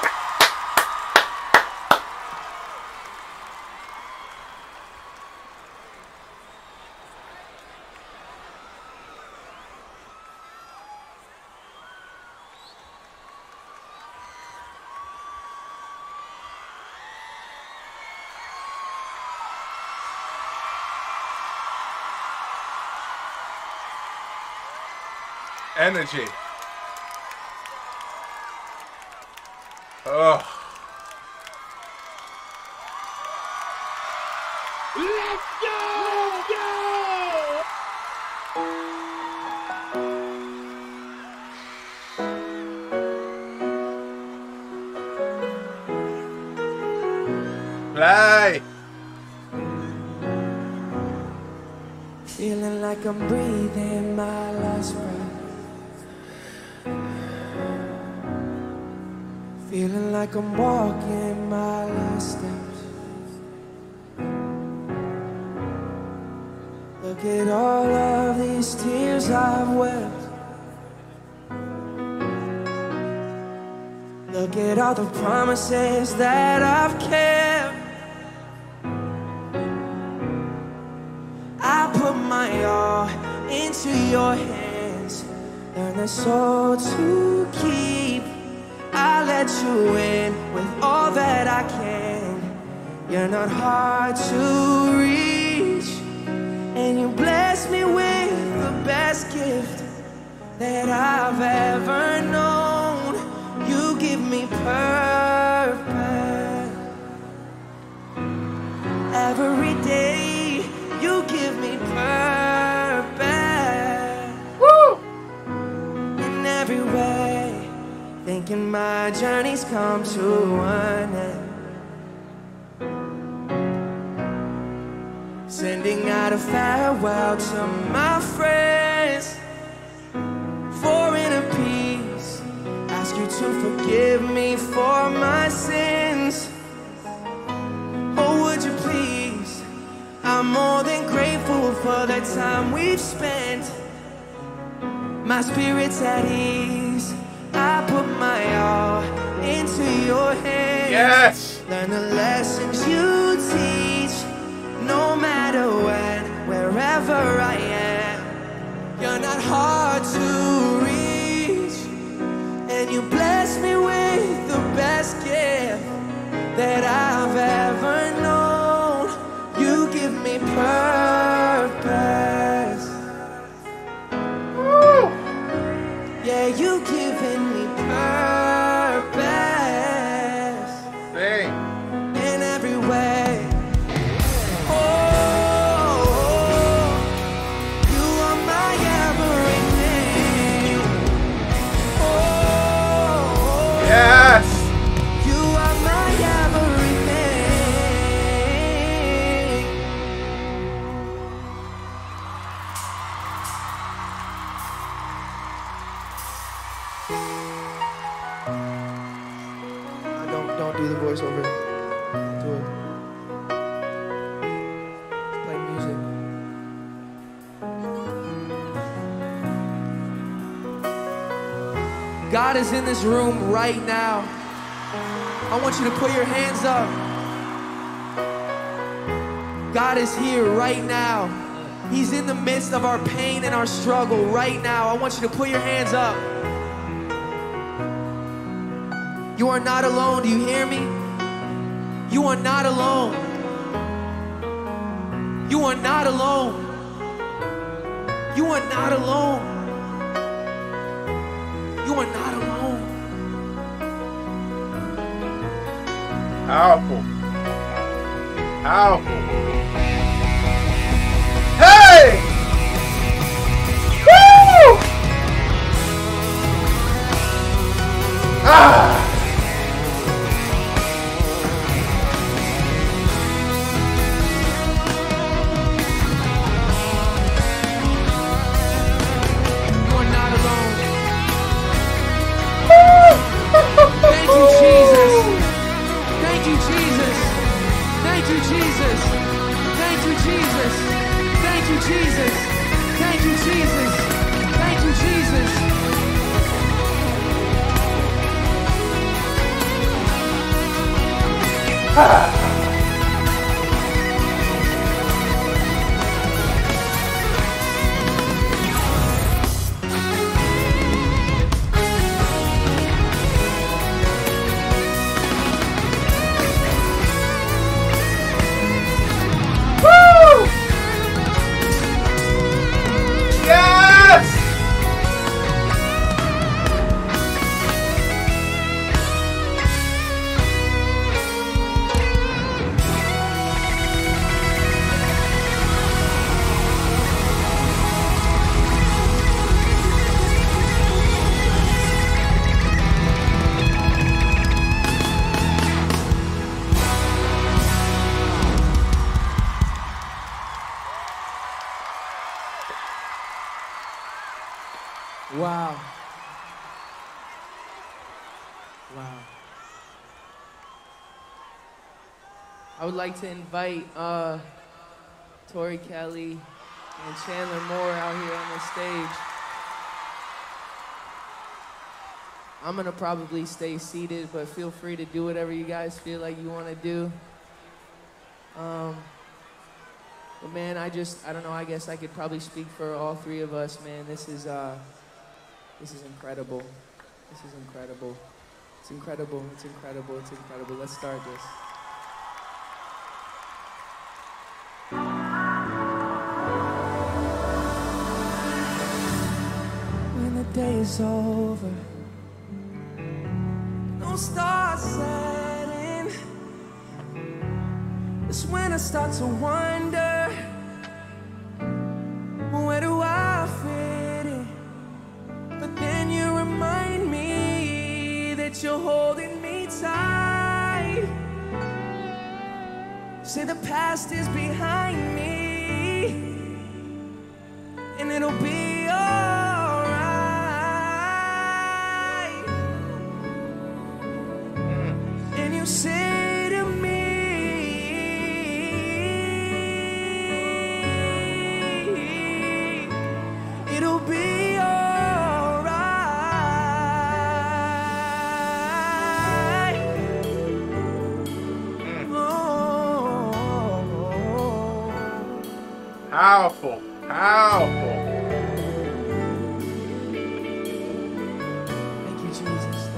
Energy. Oh. Let's go! Let's go! Play. Feeling like I'm breathing my last breath. Feeling like I'm walking my last steps. Look at all of these tears I've wept. Look at all the promises that I've kept. I put my all into your hands. Learn the soul to keep. I let you in with all that I can. You're not hard to reach, and you bless me with the best gift that I've ever known. You give me purpose. Every day you give me purpose. Woo! In every way. Thinking my journey's come to an end. Sending out a farewell to my friends. For inner peace, ask you to forgive me for my sins. Oh, would you please? I'm more than grateful for the time we've spent. My spirit's at ease. I put my all into your hands. Yes. Learn the lessons you teach, no matter when, wherever I am. You're not hard to reach. And you bless me with the best gift that I've ever known. You give me purpose. Woo. Yeah, you giving me purpose. Hey. In every way. Oh, you are my everything. Oh, yes. you are my everything. Uh, don't don't do the voiceover. Do it. Play music. God is in this room right now. I want you to put your hands up. God is here right now. He's in the midst of our pain and our struggle right now. I want you to put your hands up. You are not alone. Do you hear me? You are not alone. You are not alone. You are not alone. You are not alone. Powerful. Powerful. Hey! Woo! Ah! You are not alone. Thank you, Jesus. Thank you, Jesus. Thank you, Jesus. Thank you, Jesus. Thank you, Jesus. Thank you, Jesus. Thank you, Jesus. Ah! Woo! Yes! Wow. Wow. I would like to invite uh, Tori Kelly and Chandler Moore out here on the stage. I'm gonna probably stay seated, but feel free to do whatever you guys feel like you want to do. Um, but man, I just, I don't know, I guess I could probably speak for all three of us, man. This is, uh, this is incredible. This is incredible. It's incredible, it's incredible, it's incredible. Let's start this. When the day is over, no stars setting, it's when I start to wonder, where do I fit in? But then you remind me that you're holding me tight. Say the past is behind me, and it'll be alright. And you say to me, it'll be alright. Oh. Powerful. Powerful. Thank you, Jesus.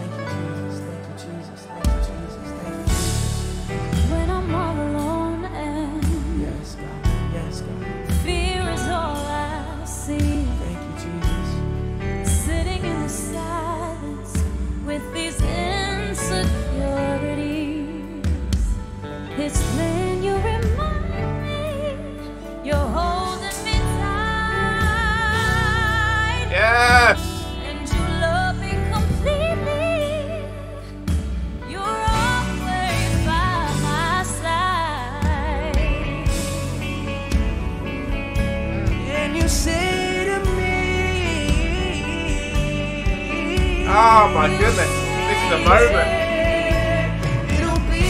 Oh my goodness, this is a moment. It'll be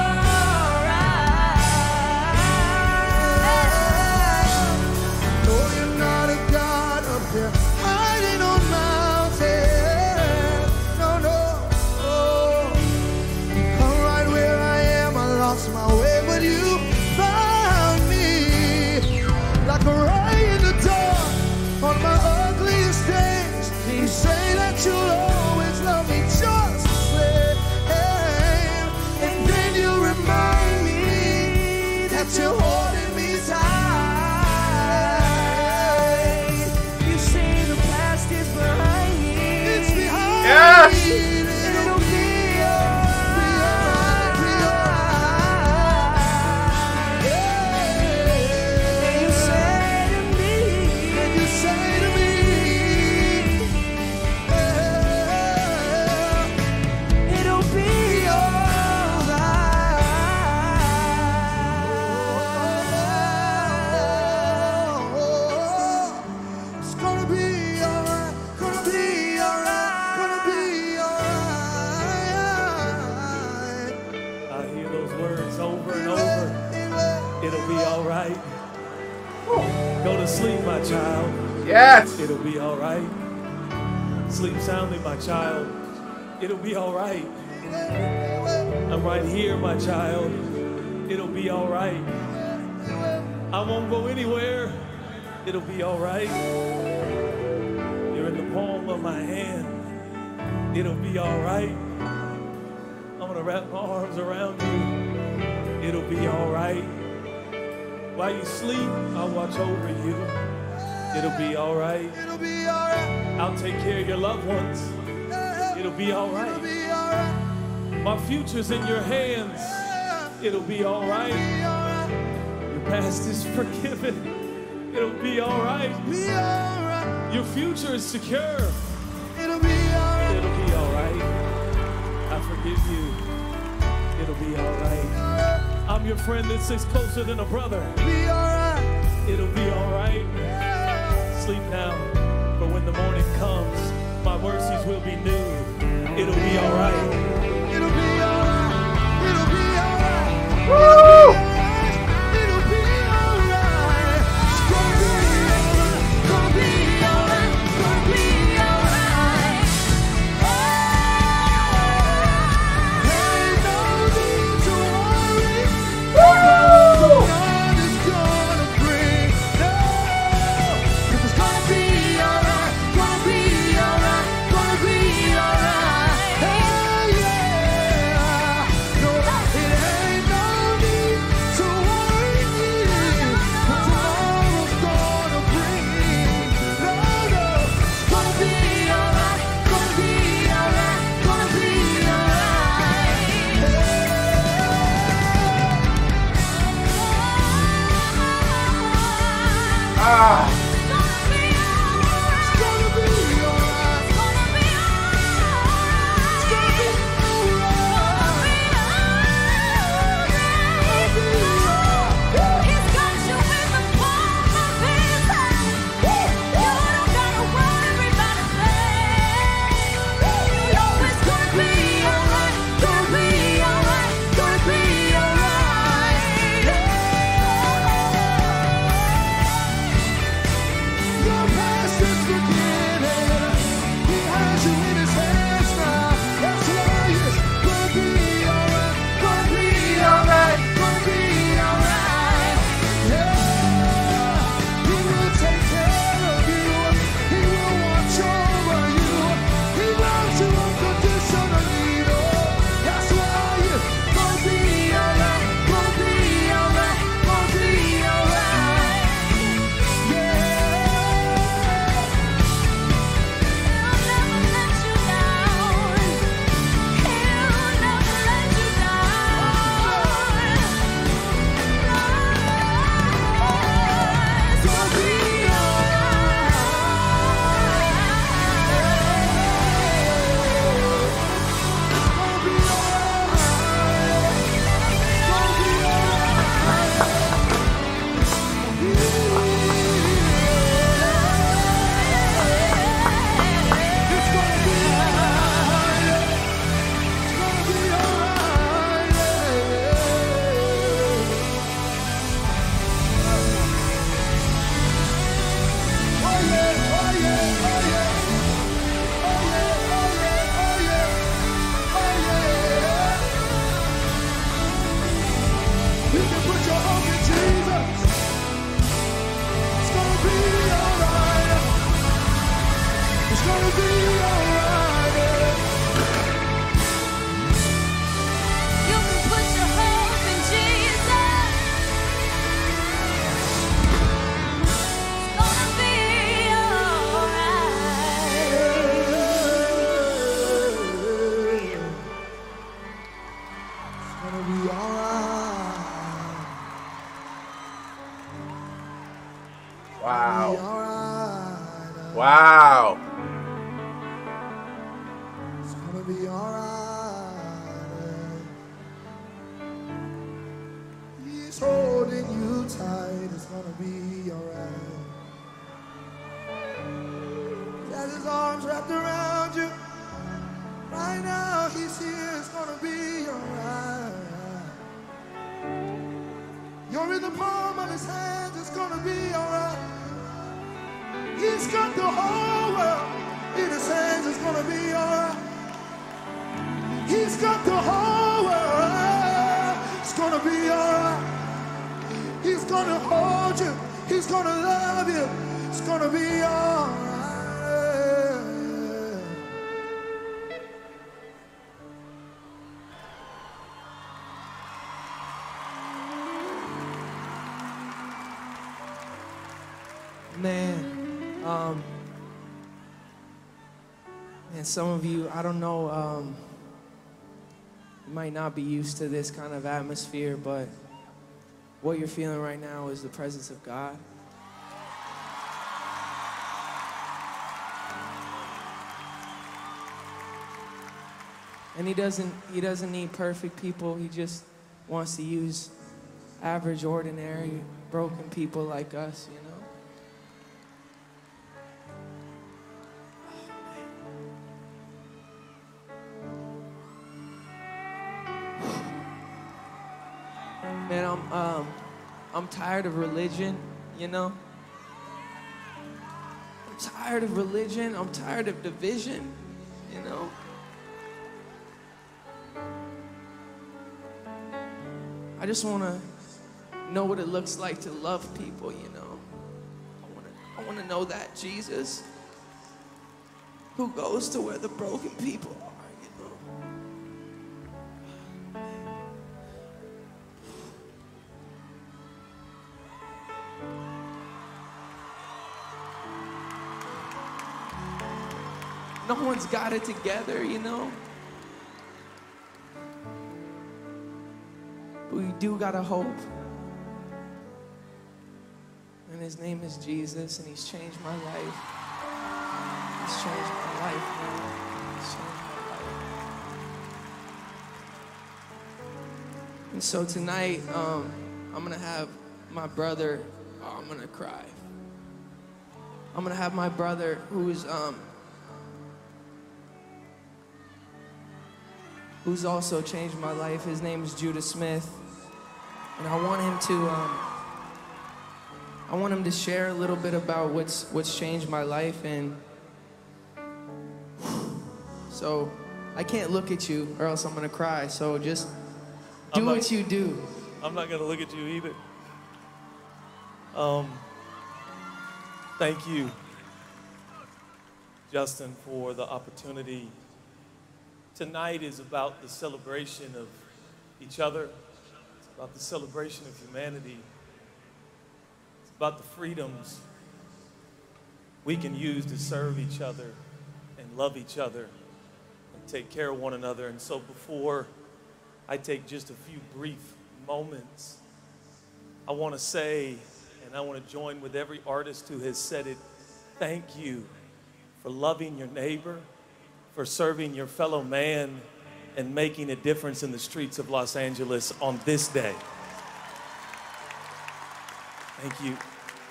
alright. No, you're not a god up here hiding on mountains. No, no. Oh. Come right where I am. I lost my way, but you found me. Like a ray in the dark on my ugliest days. You say that you'll always love me just the same. And then you remind me that you're holding me tight. You say the past is behind me. It's behind Yes. me. It'll be alright. And you say to me, And you say to me, it'll be alright. it's gonna be alright, gonna be alright, gonna be alright. I hear those words over and over. It'll be alright. Go to sleep, my child. Yes. It'll be alright. Sleep soundly, my child. It'll be alright. I'm right here, my child. It'll be alright. I won't go anywhere. It'll be alright. You're in the palm of my hand. It'll be alright. I'm gonna wrap my arms around you. It'll be alright. While you sleep, I'll watch over you. It'll be alright. It'll be alright, I'll take care of your loved ones. It'll be it'll alright. be alright, My future's in your hands. It'll be alright. be alright, Your past is forgiven. It'll be alright. be alright, Your future is secure. it'll be alright, It'll be alright. I forgive you. It'll be alright. I'm your friend that sits closer than a brother. be alright. It'll be alright. Sleep now, for when the morning comes, my mercies will be new. It'll be alright. It'll be alright, it'll be alright. Woo! It'll be alright. It's gonna be alright, gonna be alright, gonna be alright. Ain't no need to worry. God is gonna bring. No, 'cause it's gonna be alright, gonna be alright, gonna be alright. gonna be alright. He's holding you tight, it's gonna be alright. He has his arms wrapped around you. Right now he's here, it's gonna be alright. You're in the palm of his hands, it's gonna be alright. He's got the whole world in his hands, it's gonna be alright. He's got the whole world, it's gonna be alright. He's gonna hold you, he's gonna love you, it's gonna be alright. Man, um, and some of you, I don't know, um, you might not be used to this kind of atmosphere, but what you're feeling right now is the presence of God. And he doesn't, he doesn't need perfect people. He just wants to use average, ordinary, broken people like us, you know? Man, I'm, um, I'm tired of religion, you know? I'm tired of religion. I'm tired of division, you know? I just want to know what it looks like to love people, you know? I want to I want to know that Jesus who goes to where the broken people are. No one's got it together, you know? But we do got a hope. And his name is Jesus, and he's changed my life. He's changed my life, man. He's changed my life. And so tonight, um, I'm gonna have my brother, oh, I'm gonna cry. I'm gonna have my brother who's, um, who's also changed my life. His name is Judah Smith. And I want him to, um, I want him to share a little bit about what's, what's changed my life. And so I can't look at you or else I'm gonna cry. So just do not, what you do. I'm not gonna look at you either. Um, thank you, Justin, for the opportunity. Tonight is about the celebration of each other. It's about the celebration of humanity. It's about the freedoms we can use to serve each other and love each other and take care of one another. And so before I take just a few brief moments, I want to say, and I want to join with every artist who has said it, thank you for loving your neighbor, for serving your fellow man, and making a difference in the streets of Los Angeles on this day. Thank you.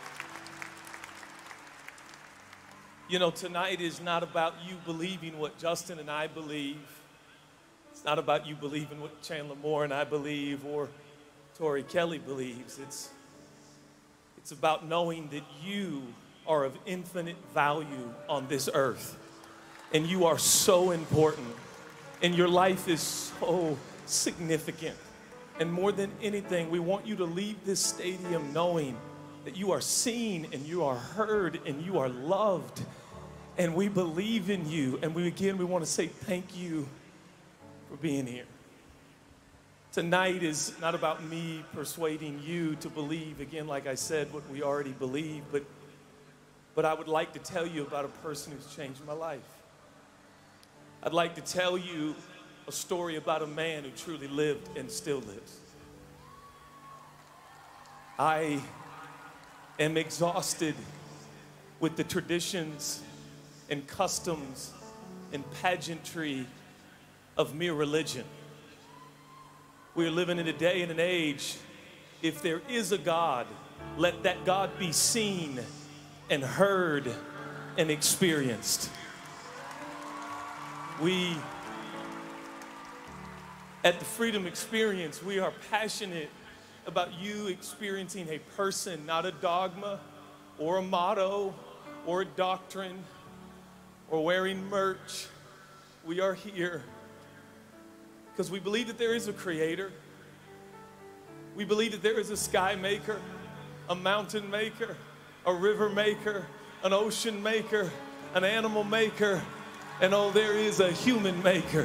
You know, tonight is not about you believing what Justin and I believe. It's not about you believing what Chandler Moore and I believe or Tori Kelly believes. It's, it's about knowing that you are of infinite value on this earth. And you are so important, and your life is so significant. And more than anything, we want you to leave this stadium knowing that you are seen and you are heard and you are loved. And we believe in you. And we, again, we want to say thank you for being here. Tonight is not about me persuading you to believe, again, like I said, what we already believe, but, but I would like to tell you about a person who's changed my life. I'd like to tell you a story about a man who truly lived and still lives. I am exhausted with the traditions and customs and pageantry of mere religion. We're living in a day and an age, if there is a God, let that God be seen and heard and experienced. We, at the Freedom Experience, we are passionate about you experiencing a person, not a dogma or a motto or a doctrine or wearing merch. We are here because we believe that there is a creator. We believe that there is a sky maker, a mountain maker, a river maker, an ocean maker, an animal maker, and oh, there is a human maker.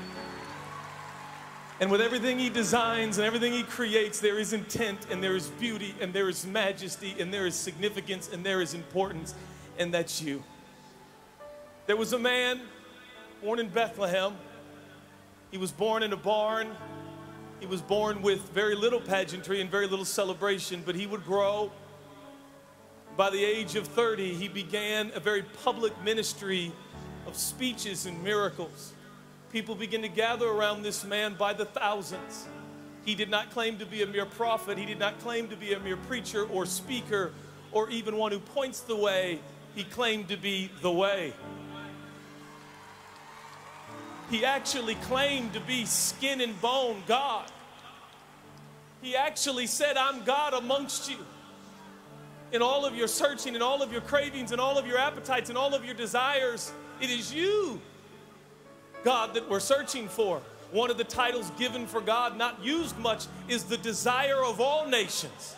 And with everything he designs and everything he creates, there is intent and there is beauty and there is majesty and there is significance and there is importance, and that's you. There was a man born in Bethlehem. He was born in a barn. He was born with very little pageantry and very little celebration, but he would grow. By the age of thirty, he began a very public ministry of speeches and miracles. People began to gather around this man by the thousands. He did not claim to be a mere prophet. He did not claim to be a mere preacher or speaker or even one who points the way. He claimed to be the way. He actually claimed to be skin and bone God. He actually said, I'm God amongst you. In all of your searching, in all of your cravings, in all of your appetites, in all of your desires, it is you, God, that we're searching for. One of the titles given for God, not used much, is the desire of all nations.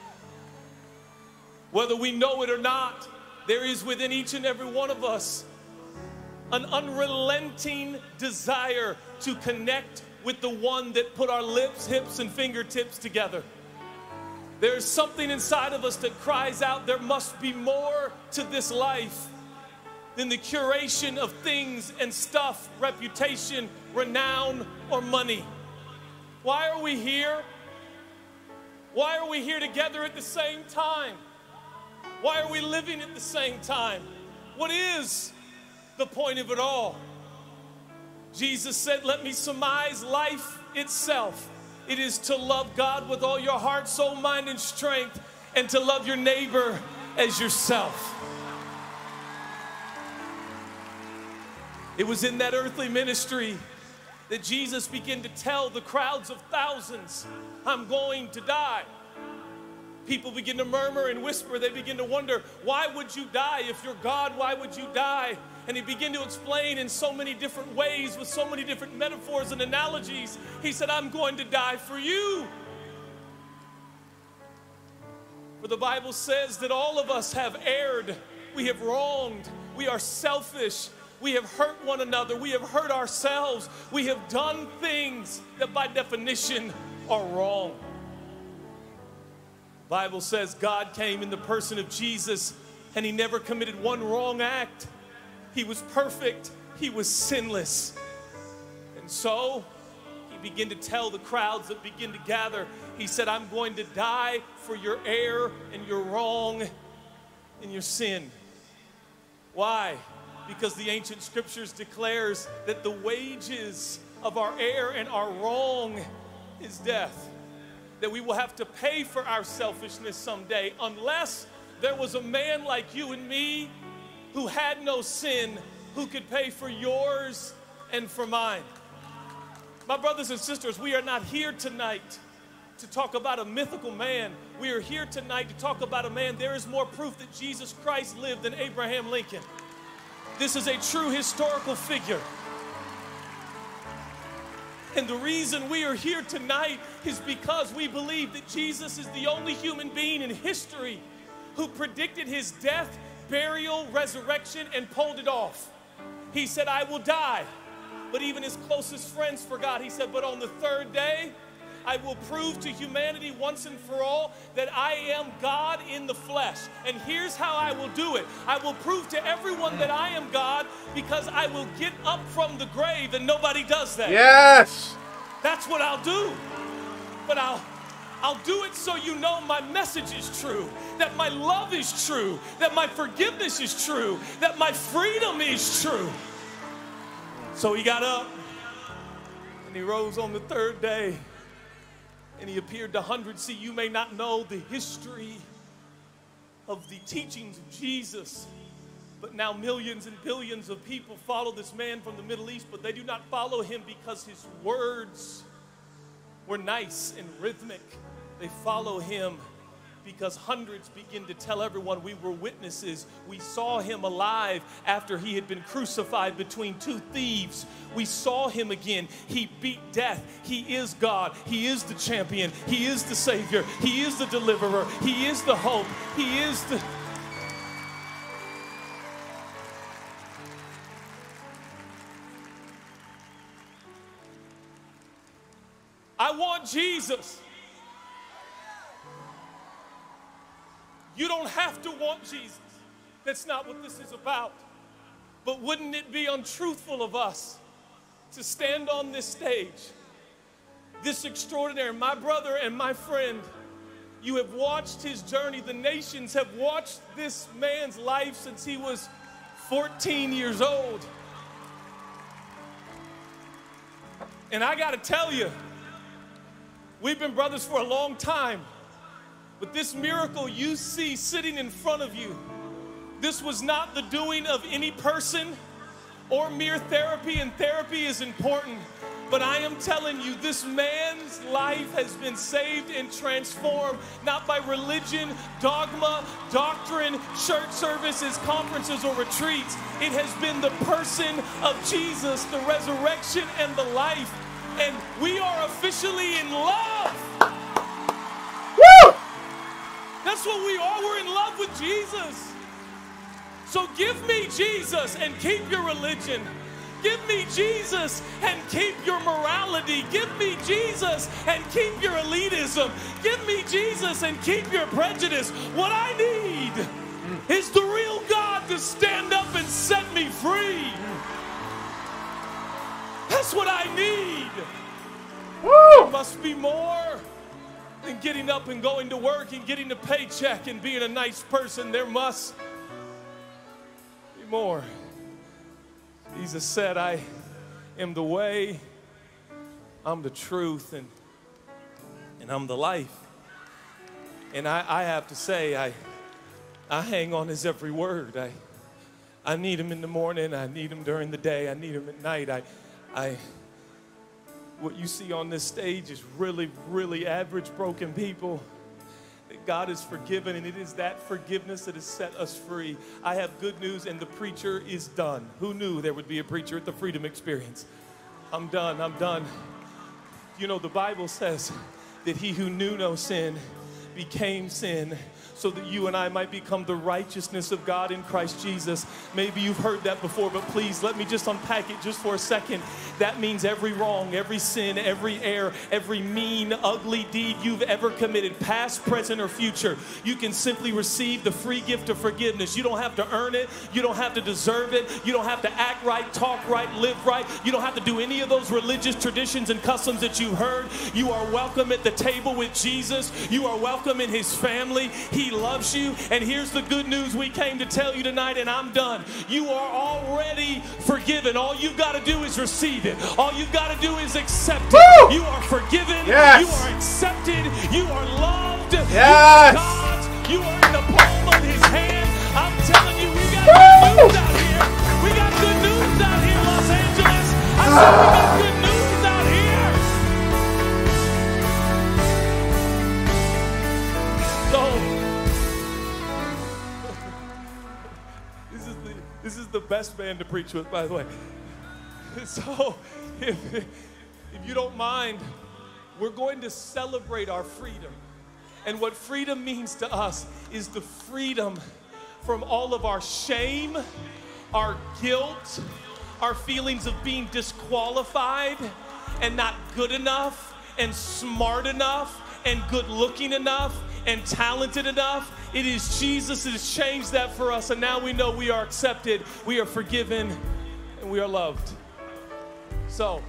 Whether we know it or not, there is within each and every one of us an unrelenting desire to connect with the one that put our lips, hips, and fingertips together. There is something inside of us that cries out, there must be more to this life than the curation of things and stuff, reputation, renown, or money. Why are we here? Why are we here together at the same time? Why are we living at the same time? What is the point of it all? Jesus said, let me surmise life itself. It is to love God with all your heart, soul, mind, and strength, and to love your neighbor as yourself. It was in that earthly ministry that Jesus began to tell the crowds of thousands, I'm going to die. People begin to murmur and whisper. They begin to wonder, why would you die? If you're God, why would you die? And he began to explain in so many different ways with so many different metaphors and analogies. He said, I'm going to die for you. For the Bible says that all of us have erred. We have wronged. We are selfish. We have hurt one another. We have hurt ourselves. We have done things that by definition are wrong. The Bible says God came in the person of Jesus and he never committed one wrong act. He was perfect. He was sinless. And so he began to tell the crowds that begin to gather, he said, I'm going to die for your error and your wrong and your sin. Why? Because the ancient scriptures declares that the wages of our error and our wrong is death. That we will have to pay for our selfishness someday, unless there was a man like you and me who had no sin, who could pay for yours and for mine. My brothers and sisters, we are not here tonight to talk about a mythical man. We are here tonight to talk about a man. There is more proof that Jesus Christ lived than Abraham Lincoln. This is a true historical figure. And the reason we are here tonight is because we believe that Jesus is the only human being in history who predicted his death, burial, resurrection, and pulled it off. He said, I will die. But even his closest friends forgot. He said, but on the third day, I will prove to humanity once and for all that I am God in the flesh. And here's how I will do it. I will prove to everyone that I am God because I will get up from the grave, and nobody does that. Yes! That's what I'll do. But I'll I'll do it so you know my message is true, that my love is true, that my forgiveness is true, that my freedom is true. So he got up And he rose on the third day, and he appeared to hundreds. See, you may not know the history of the teachings of Jesus, but now millions and billions of people follow this man from the Middle East, but they do not follow him because his words were nice and rhythmic. They follow him because hundreds begin to tell everyone, we were witnesses. We saw him alive after he had been crucified between two thieves. We saw him again. He beat death. He is God. He is the champion. He is the Savior. He is the deliverer. He is the hope. He is the... I want Jesus. You don't have to want Jesus. That's not what this is about. But wouldn't it be untruthful of us to stand on this stage, this extraordinary, my brother and my friend, you have watched his journey. The nations have watched this man's life since he was fourteen years old. And I got to tell you, we've been brothers for a long time. But this miracle you see sitting in front of you, this was not the doing of any person or mere therapy, and therapy is important. But I am telling you, this man's life has been saved and transformed, not by religion, dogma, doctrine, church services, conferences, or retreats. It has been the person of Jesus, the resurrection and the life. And we are officially in love. Woo! That's what we are. We're in love with Jesus. So give me Jesus and keep your religion. Give me Jesus and keep your morality. Give me Jesus and keep your elitism. Give me Jesus and keep your prejudice. What I need is the real God to stand up and set me free. That's what I need. Woo! There must be more than getting up and going to work and getting a paycheck and being a nice person. There must be more. Jesus said, I am the way, I'm the truth, and, and I'm the life. And I, I have to say, I, I hang on his every word. I, I need him in the morning. I need him during the day. I need him at night. I, I, what you see on this stage is really, really average, broken people that God has forgiven, and it is that forgiveness that has set us free. I have good news, and the preacher is done. Who knew there would be a preacher at the Freedom Experience? I'm done. I'm done. You know, the Bible says that he who knew no sin became sin, so that you and I might become the righteousness of God in Christ Jesus. Maybe you've heard that before, but please let me just unpack it just for a second. That means every wrong, every sin, every error, every mean, ugly deed you've ever committed, past, present, or future, you can simply receive the free gift of forgiveness. You don't have to earn it. You don't have to deserve it. You don't have to act right, talk right, live right. You don't have to do any of those religious traditions and customs that you've heard. You are welcome at the table with Jesus. You are welcome in his family. He loves you, and here's the good news we came to tell you tonight, and I'm done. You are already forgiven. All you've got to do is receive it. All you've got to do is accept it. Woo! You are forgiven. Yes. You are accepted. You are loved. Yes. You are God's. You are in the palm of his hand. I'm telling you, we got Woo! Good news out here. We got good news out here, Los Angeles. I said we got good news out here. So This is the best band to preach with, by the way. So, if, if you don't mind, we're going to celebrate our freedom. And what freedom means to us is the freedom from all of our shame, our guilt, our feelings of being disqualified and not good enough and smart enough and good looking enough and talented enough. It is Jesus that has changed that for us, and now we know we are accepted, we are forgiven, and we are loved. So,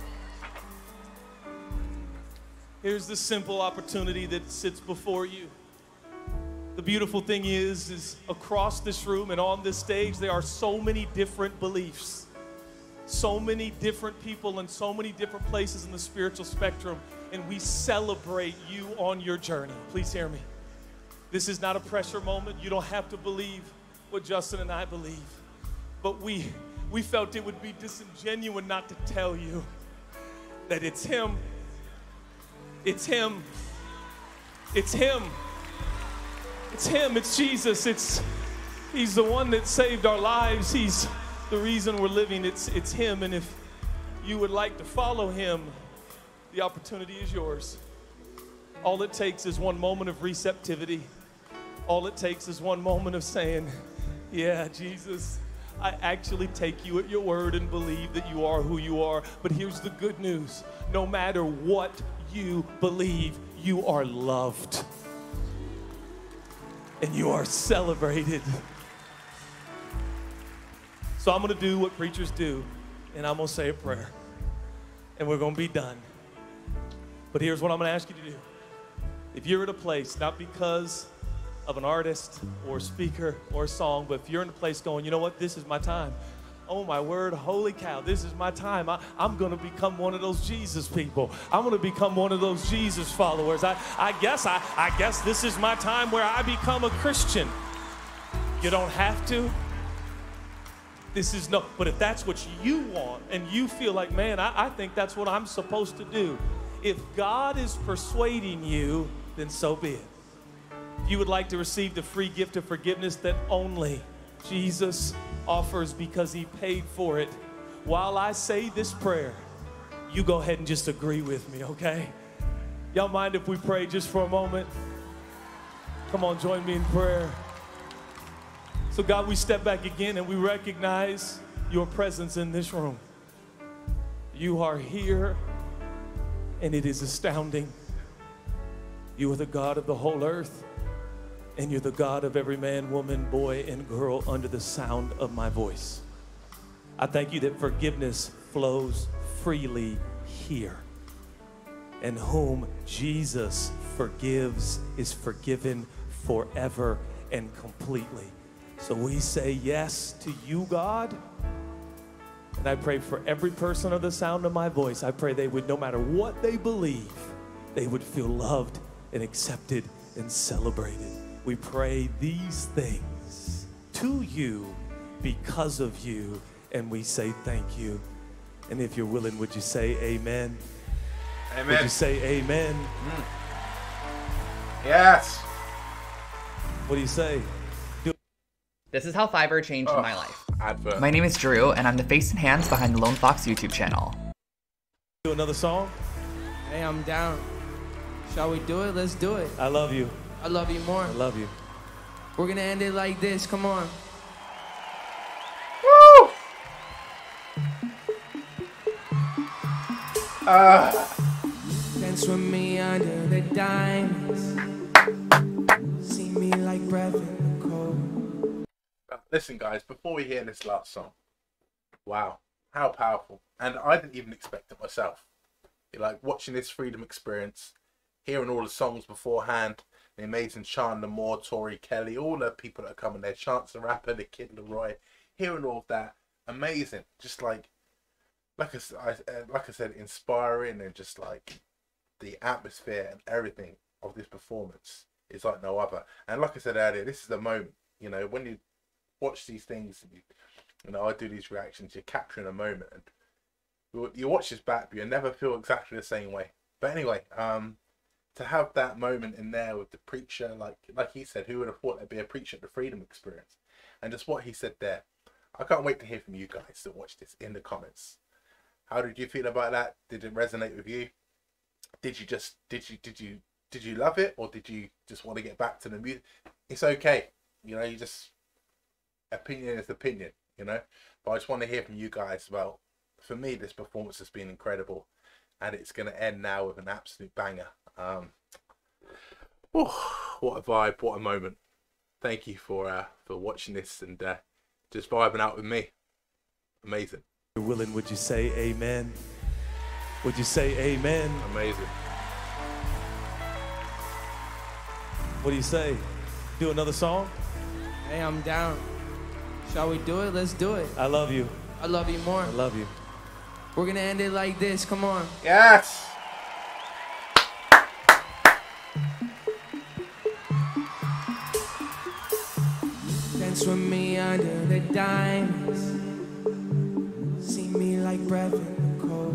here's the simple opportunity that sits before you. The beautiful thing is, is across this room and on this stage, there are so many different beliefs, so many different people in so many different places in the spiritual spectrum, and we celebrate you on your journey. Please hear me. This is not a pressure moment. You don't have to believe what Justin and I believe, but we we felt it would be disingenuous not to tell you that it's him. It's him. It's him. It's him. It's Jesus. It's he's the one that saved our lives. He's the reason we're living. It's it's him. And if you would like to follow him, the opportunity is yours. All it takes is one moment of receptivity. All it takes is one moment of saying, yeah, Jesus, I actually take you at your word and believe that you are who you are. But here's the good news. No matter what you believe, you are loved. And you are celebrated. So I'm going to do what preachers do, and I'm going to say a prayer. And we're going to be done. But here's what I'm going to ask you to do. If you're at a place, not because of an artist or speaker or song, but if you're in a place going, you know what, this is my time. Oh my word, holy cow, this is my time. I, I'm going to become one of those Jesus people. I'm going to become one of those Jesus followers. I, I guess I, I guess this is my time where I become a Christian. You don't have to. This is no, but if that's what you want and you feel like, man, I, I think that's what I'm supposed to do. If God is persuading you, then so be it. If you would like to receive the free gift of forgiveness that only Jesus offers because he paid for it, while I say this prayer, you go ahead and just agree with me, okay? Y'all mind if we pray just for a moment? Come on, join me in prayer. So God, we step back again and we recognize your presence in this room. You are here and it is astounding. You are the God of the whole earth, and you're the God of every man, woman, boy, and girl under the sound of my voice. I thank you that forgiveness flows freely here, and whom Jesus forgives is forgiven forever and completely. So we say yes to you, God. And I pray for every person under the sound of my voice, I pray they would, no matter what they believe, they would feel loved and accepted and celebrated. We pray these things to you because of you, and we say thank you. And if you're willing, would you say amen? Amen. Would you say amen? Mm. Yes. What do you say? Do This is how Fiverr changed oh, my life. Advert. My name is Drew, and I'm the face and hands behind the Lone Fox YouTube channel. Do another song? Hey, I'm down. Shall we do it? Let's do it. I love you. I love you more. I love you. We're gonna end it like this. Come on. Woo! Uh. Dance with me under the diamonds. See me like breath in the cold. Listen, guys, before we hear this last song, wow, how powerful. And I didn't even expect it myself. You're like watching this freedom experience, hearing all the songs beforehand, the amazing Chandler Moore, Tori Kelly, all the people that are coming there, Chance the Rapper, the Kid Leroy, hearing all of that, amazing. Just like, like I, like I said, inspiring, and just like the atmosphere and everything of this performance is like no other. And like I said earlier, this is the moment, you know, when you watch these things, you, you know, I do these reactions, you're capturing a moment, and you, you watch this back, but you never feel exactly the same way. But anyway, um, to have that moment in there with the preacher, like like he said, who would have thought there'd be a preacher at the freedom experience? And just what he said there, I can't wait to hear from you guys that watch this in the comments. How did you feel about that? Did it resonate with you? Did you just did you did you did you love it, or did you just want to get back to the music? It's okay, you know. You just opinion is opinion, you know. But I just want to hear from you guys. Well, for me, this performance has been incredible, and it's going to end now with an absolute banger. Um, oh, what a vibe! What a moment! Thank you for uh, for watching this and uh, just vibing out with me. Amazing. If you're willing, would you say amen? Would you say amen? Amazing. What do you say? Do another song? Hey, I'm down. Shall we do it? Let's do it. I love you. I love you more. I love you. We're gonna end it like this. Come on. Yes. Dance with me under the diamonds. See me like breath in the cold.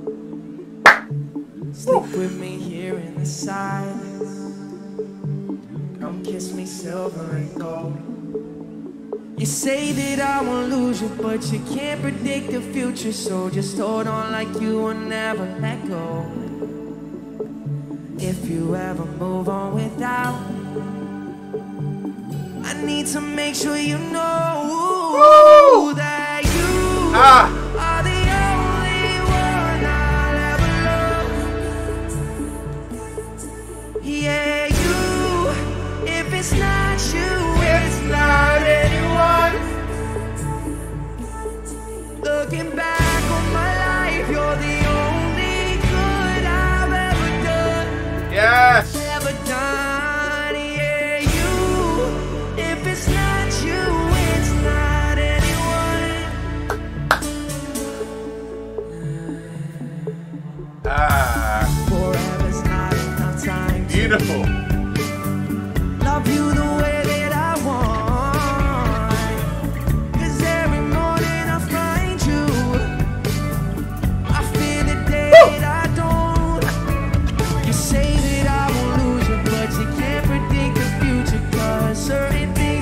Sleep with me here in the silence. Come kiss me silver and gold. You say that I won't lose you, but you can't predict the future. So just hold on like you will never let go. If you ever move on without me, I need to make sure you know Woo! that you ah. are the only one I'll ever love. Yeah, you. If it's not you, it's not anyone. Looking back on my life, you're the only good I've ever done. Yes. Ever done. It's not you, it's not anyone. Ah. Forever's not enough time. Beautiful. Love you the way that I want. 'Cause every morning I find you. I feel the day Woo! that I don't. You say that I won't lose you, but you can't predict the future. 'Cause certain things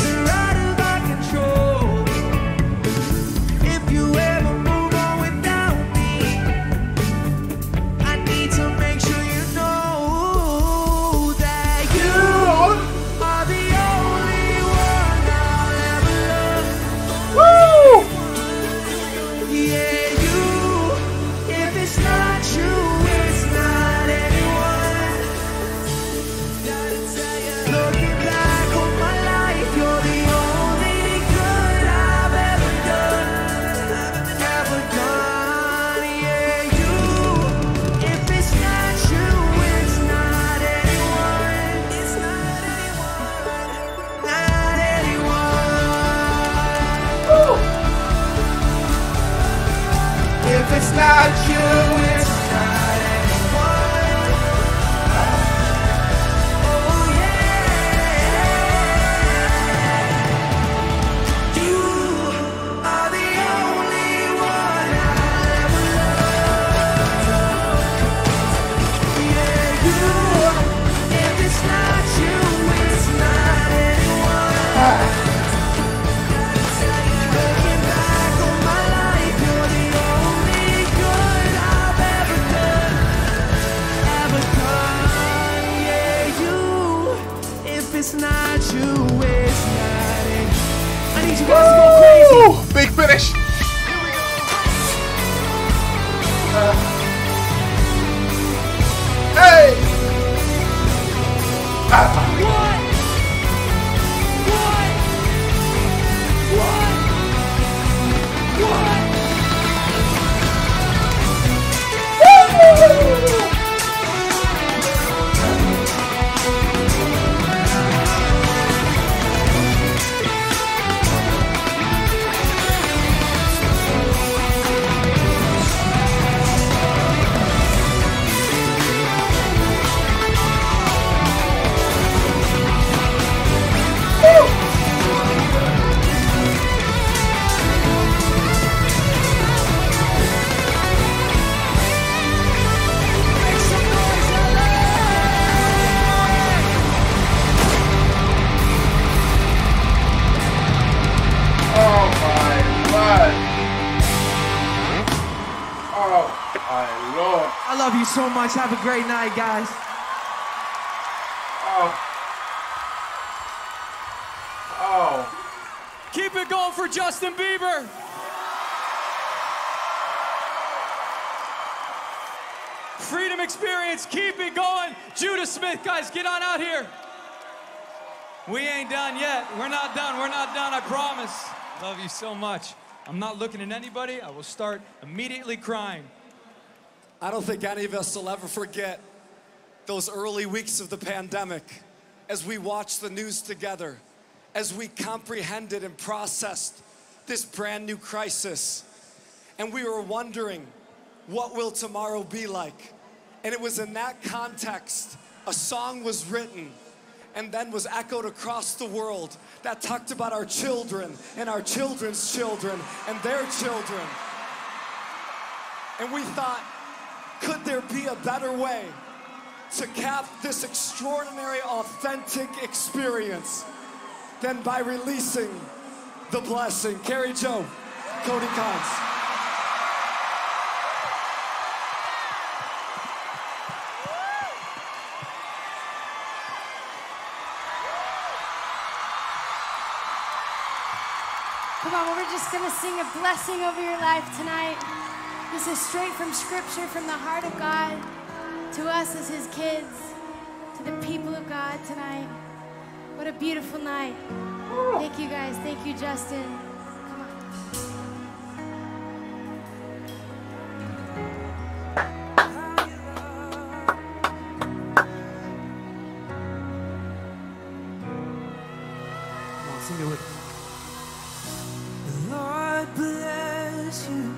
it's not you, it's not anyone. Oh yeah. You are the only one I'll ever love. Yeah, you. If it's not you, it's not anyone. Looking back on my life, you're the only good I've ever done, ever done. Yeah, you. If it's not you, it's not it. I need you guys to go crazy. Big finish. Uh, hey. Ah. One. One. One. One. I love you so much. Have a great night, guys. Oh. Oh. Keep it going for Justin Bieber. Freedom Experience, keep it going. Judah Smith, guys, get on out here. We ain't done yet. We're not done. We're not done, I promise. Love you so much. I'm not looking at anybody. I will start immediately crying. I don't think any of us will ever forget those early weeks of the pandemic as we watched the news together, as we comprehended and processed this brand new crisis. And we were wondering, what will tomorrow be like? And it was in that context, a song was written and then was echoed across the world that talked about our children and our children's children and their children. And we thought, could there be a better way to cap this extraordinary, authentic experience than by releasing the blessing? Carrie Joe, Cody Cons. Come on, we're just gonna sing a blessing over your life tonight. This is straight from Scripture, from the heart of God, to us as His kids, to the people of God tonight. What a beautiful night. Thank you guys, thank you Justin. Come on. Come on, sing it with me. Lord bless you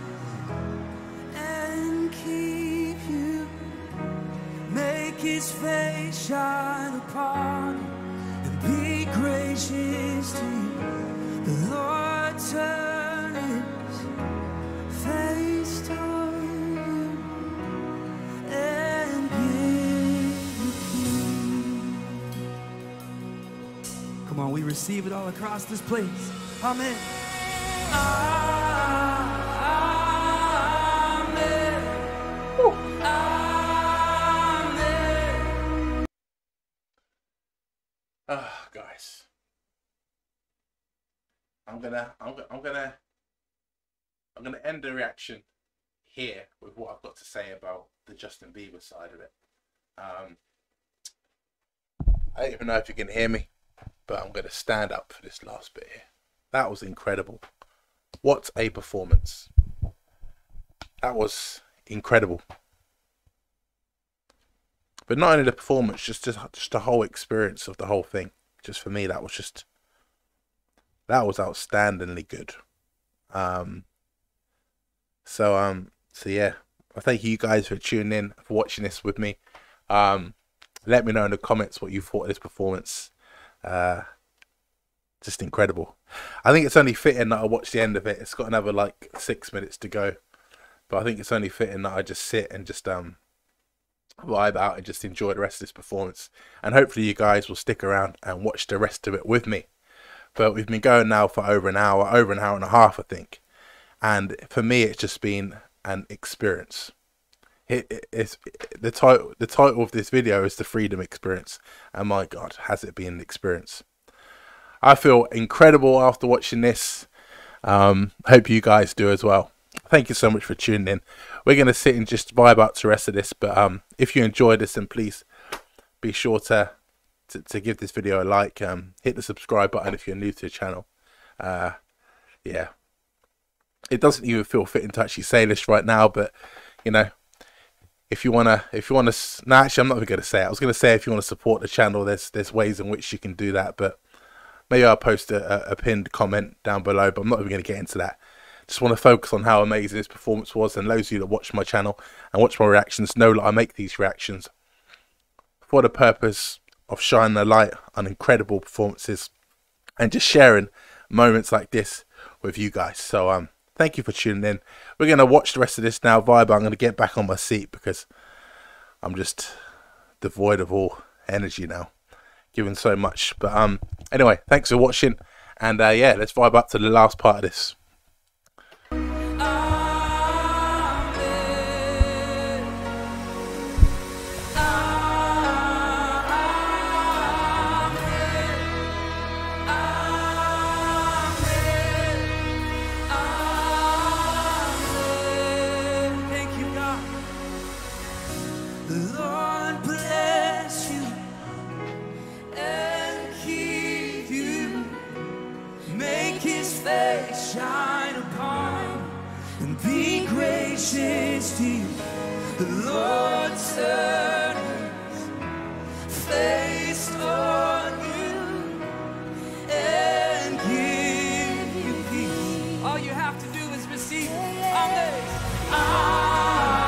and keep you. Make His face shine upon you and be gracious to you. The Lord turn His face toward you and give you peace. Come on, we receive it all across this place. Amen. Ah, guys, I'm gonna, I'm, go- I'm gonna, I'm gonna end the reaction here with what I've got to say about the Justin Bieber side of it. Um, I don't even know if you can hear me, but I'm gonna stand up for this last bit here. That was incredible. What a performance! That was incredible. But not only the performance, just, just just the whole experience of the whole thing. Just for me, that was just that was outstandingly good. Um. So um. So yeah, I thank you guys for tuning in, for watching this with me. Um, let me know in the comments what you thought of this performance. Uh, just incredible. I think it's only fitting that I watch the end of it. It's got another like six minutes to go, but I think it's only fitting that I just sit and just um. vibe out and just enjoy the rest of this performance, and hopefully you guys will stick around and watch the rest of it with me. But we've been going now for over an hour over an hour and a half, I think, and for me it's just been an experience. It, it, it's the title the title of this video is The Freedom Experience, and my God, has it been an experience. I feel incredible after watching this. um hope you guys do as well. Thank you so much for tuning in. We're going to sit and just vibe out to the rest of this. But um, if you enjoyed this, then please be sure to, to, to give this video a like. Um, hit the subscribe button if you're new to the channel. Uh, yeah. It doesn't even feel fitting to actually say this right now. But, you know, if you want to... if you want to, no, actually, I'm not even going to say it. I was going to say if you want to support the channel, there's, there's ways in which you can do that. But maybe I'll post a, a, a pinned comment down below. But I'm not even going to get into that. Just want to focus on how amazing this performance was, and those of you that watch my channel and watch my reactions know that I make these reactions for the purpose of shining a light on incredible performances and just sharing moments like this with you guys. So um, thank you for tuning in. We're going to watch the rest of this now, vibe. I'm going to get back on my seat because I'm just devoid of all energy now, given so much. But um, anyway, thanks for watching, and uh, yeah, let's vibe up to the last part of this. Lord bless you and keep you. Make His face shine upon you and be gracious to you. The Lord turn His face on you and give you peace. All you have to do is receive. Amen. Amen.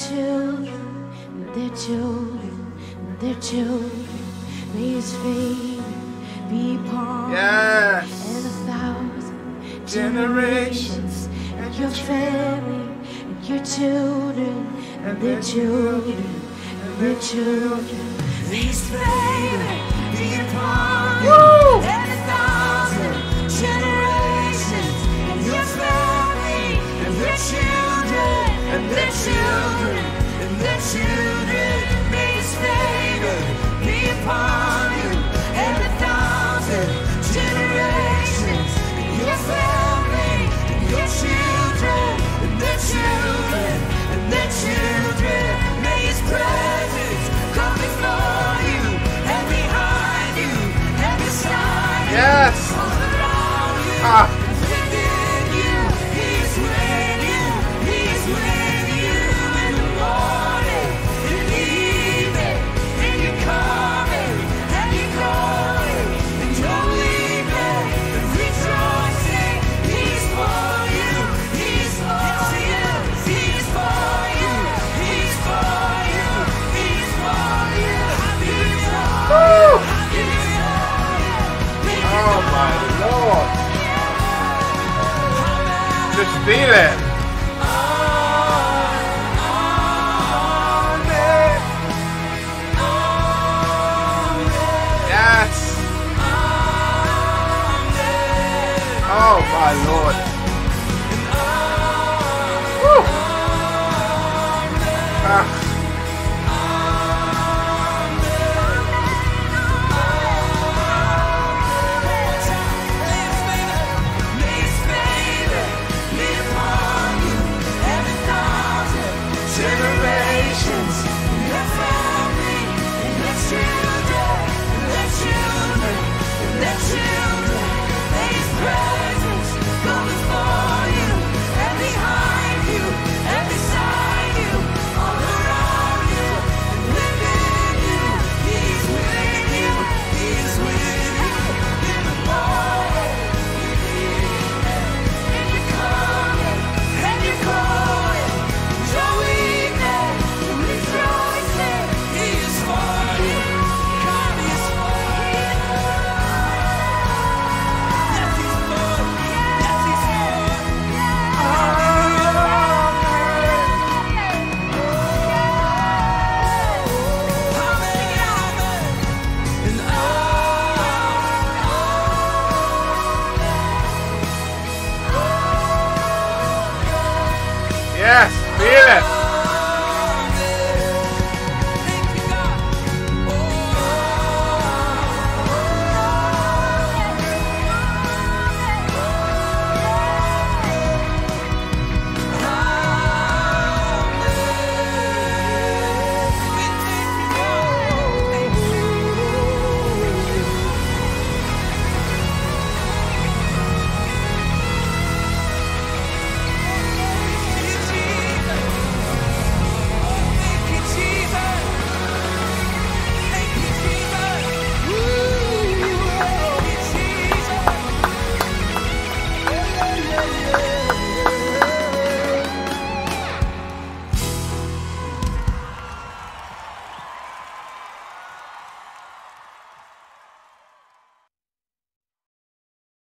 children, and their children, and their children. May his favor be upon Yes. you and a thousand generations, and your family, and your children, and their children, and their children. May his favor be upon you and a thousand generations, and your family, and their children, and their children, and their children. May his favor be upon you and a thousand generations, and your family, and your children, and their children, and their children. May his presence come before you and behind you and beside you. Yes. All around you. Ah. Within you. He's with you. He's with you in the morning, in the evening, and you're coming, and you're going, and you're leaving, and rejoicing. He's for you. He's for you. He's for you. He's for you. He's for you. He's for you. Oh my Lord. Just feel it. Yes. Oh my Lord. Woo. Ah. Generations, your family, your children, their children, their children. May his presence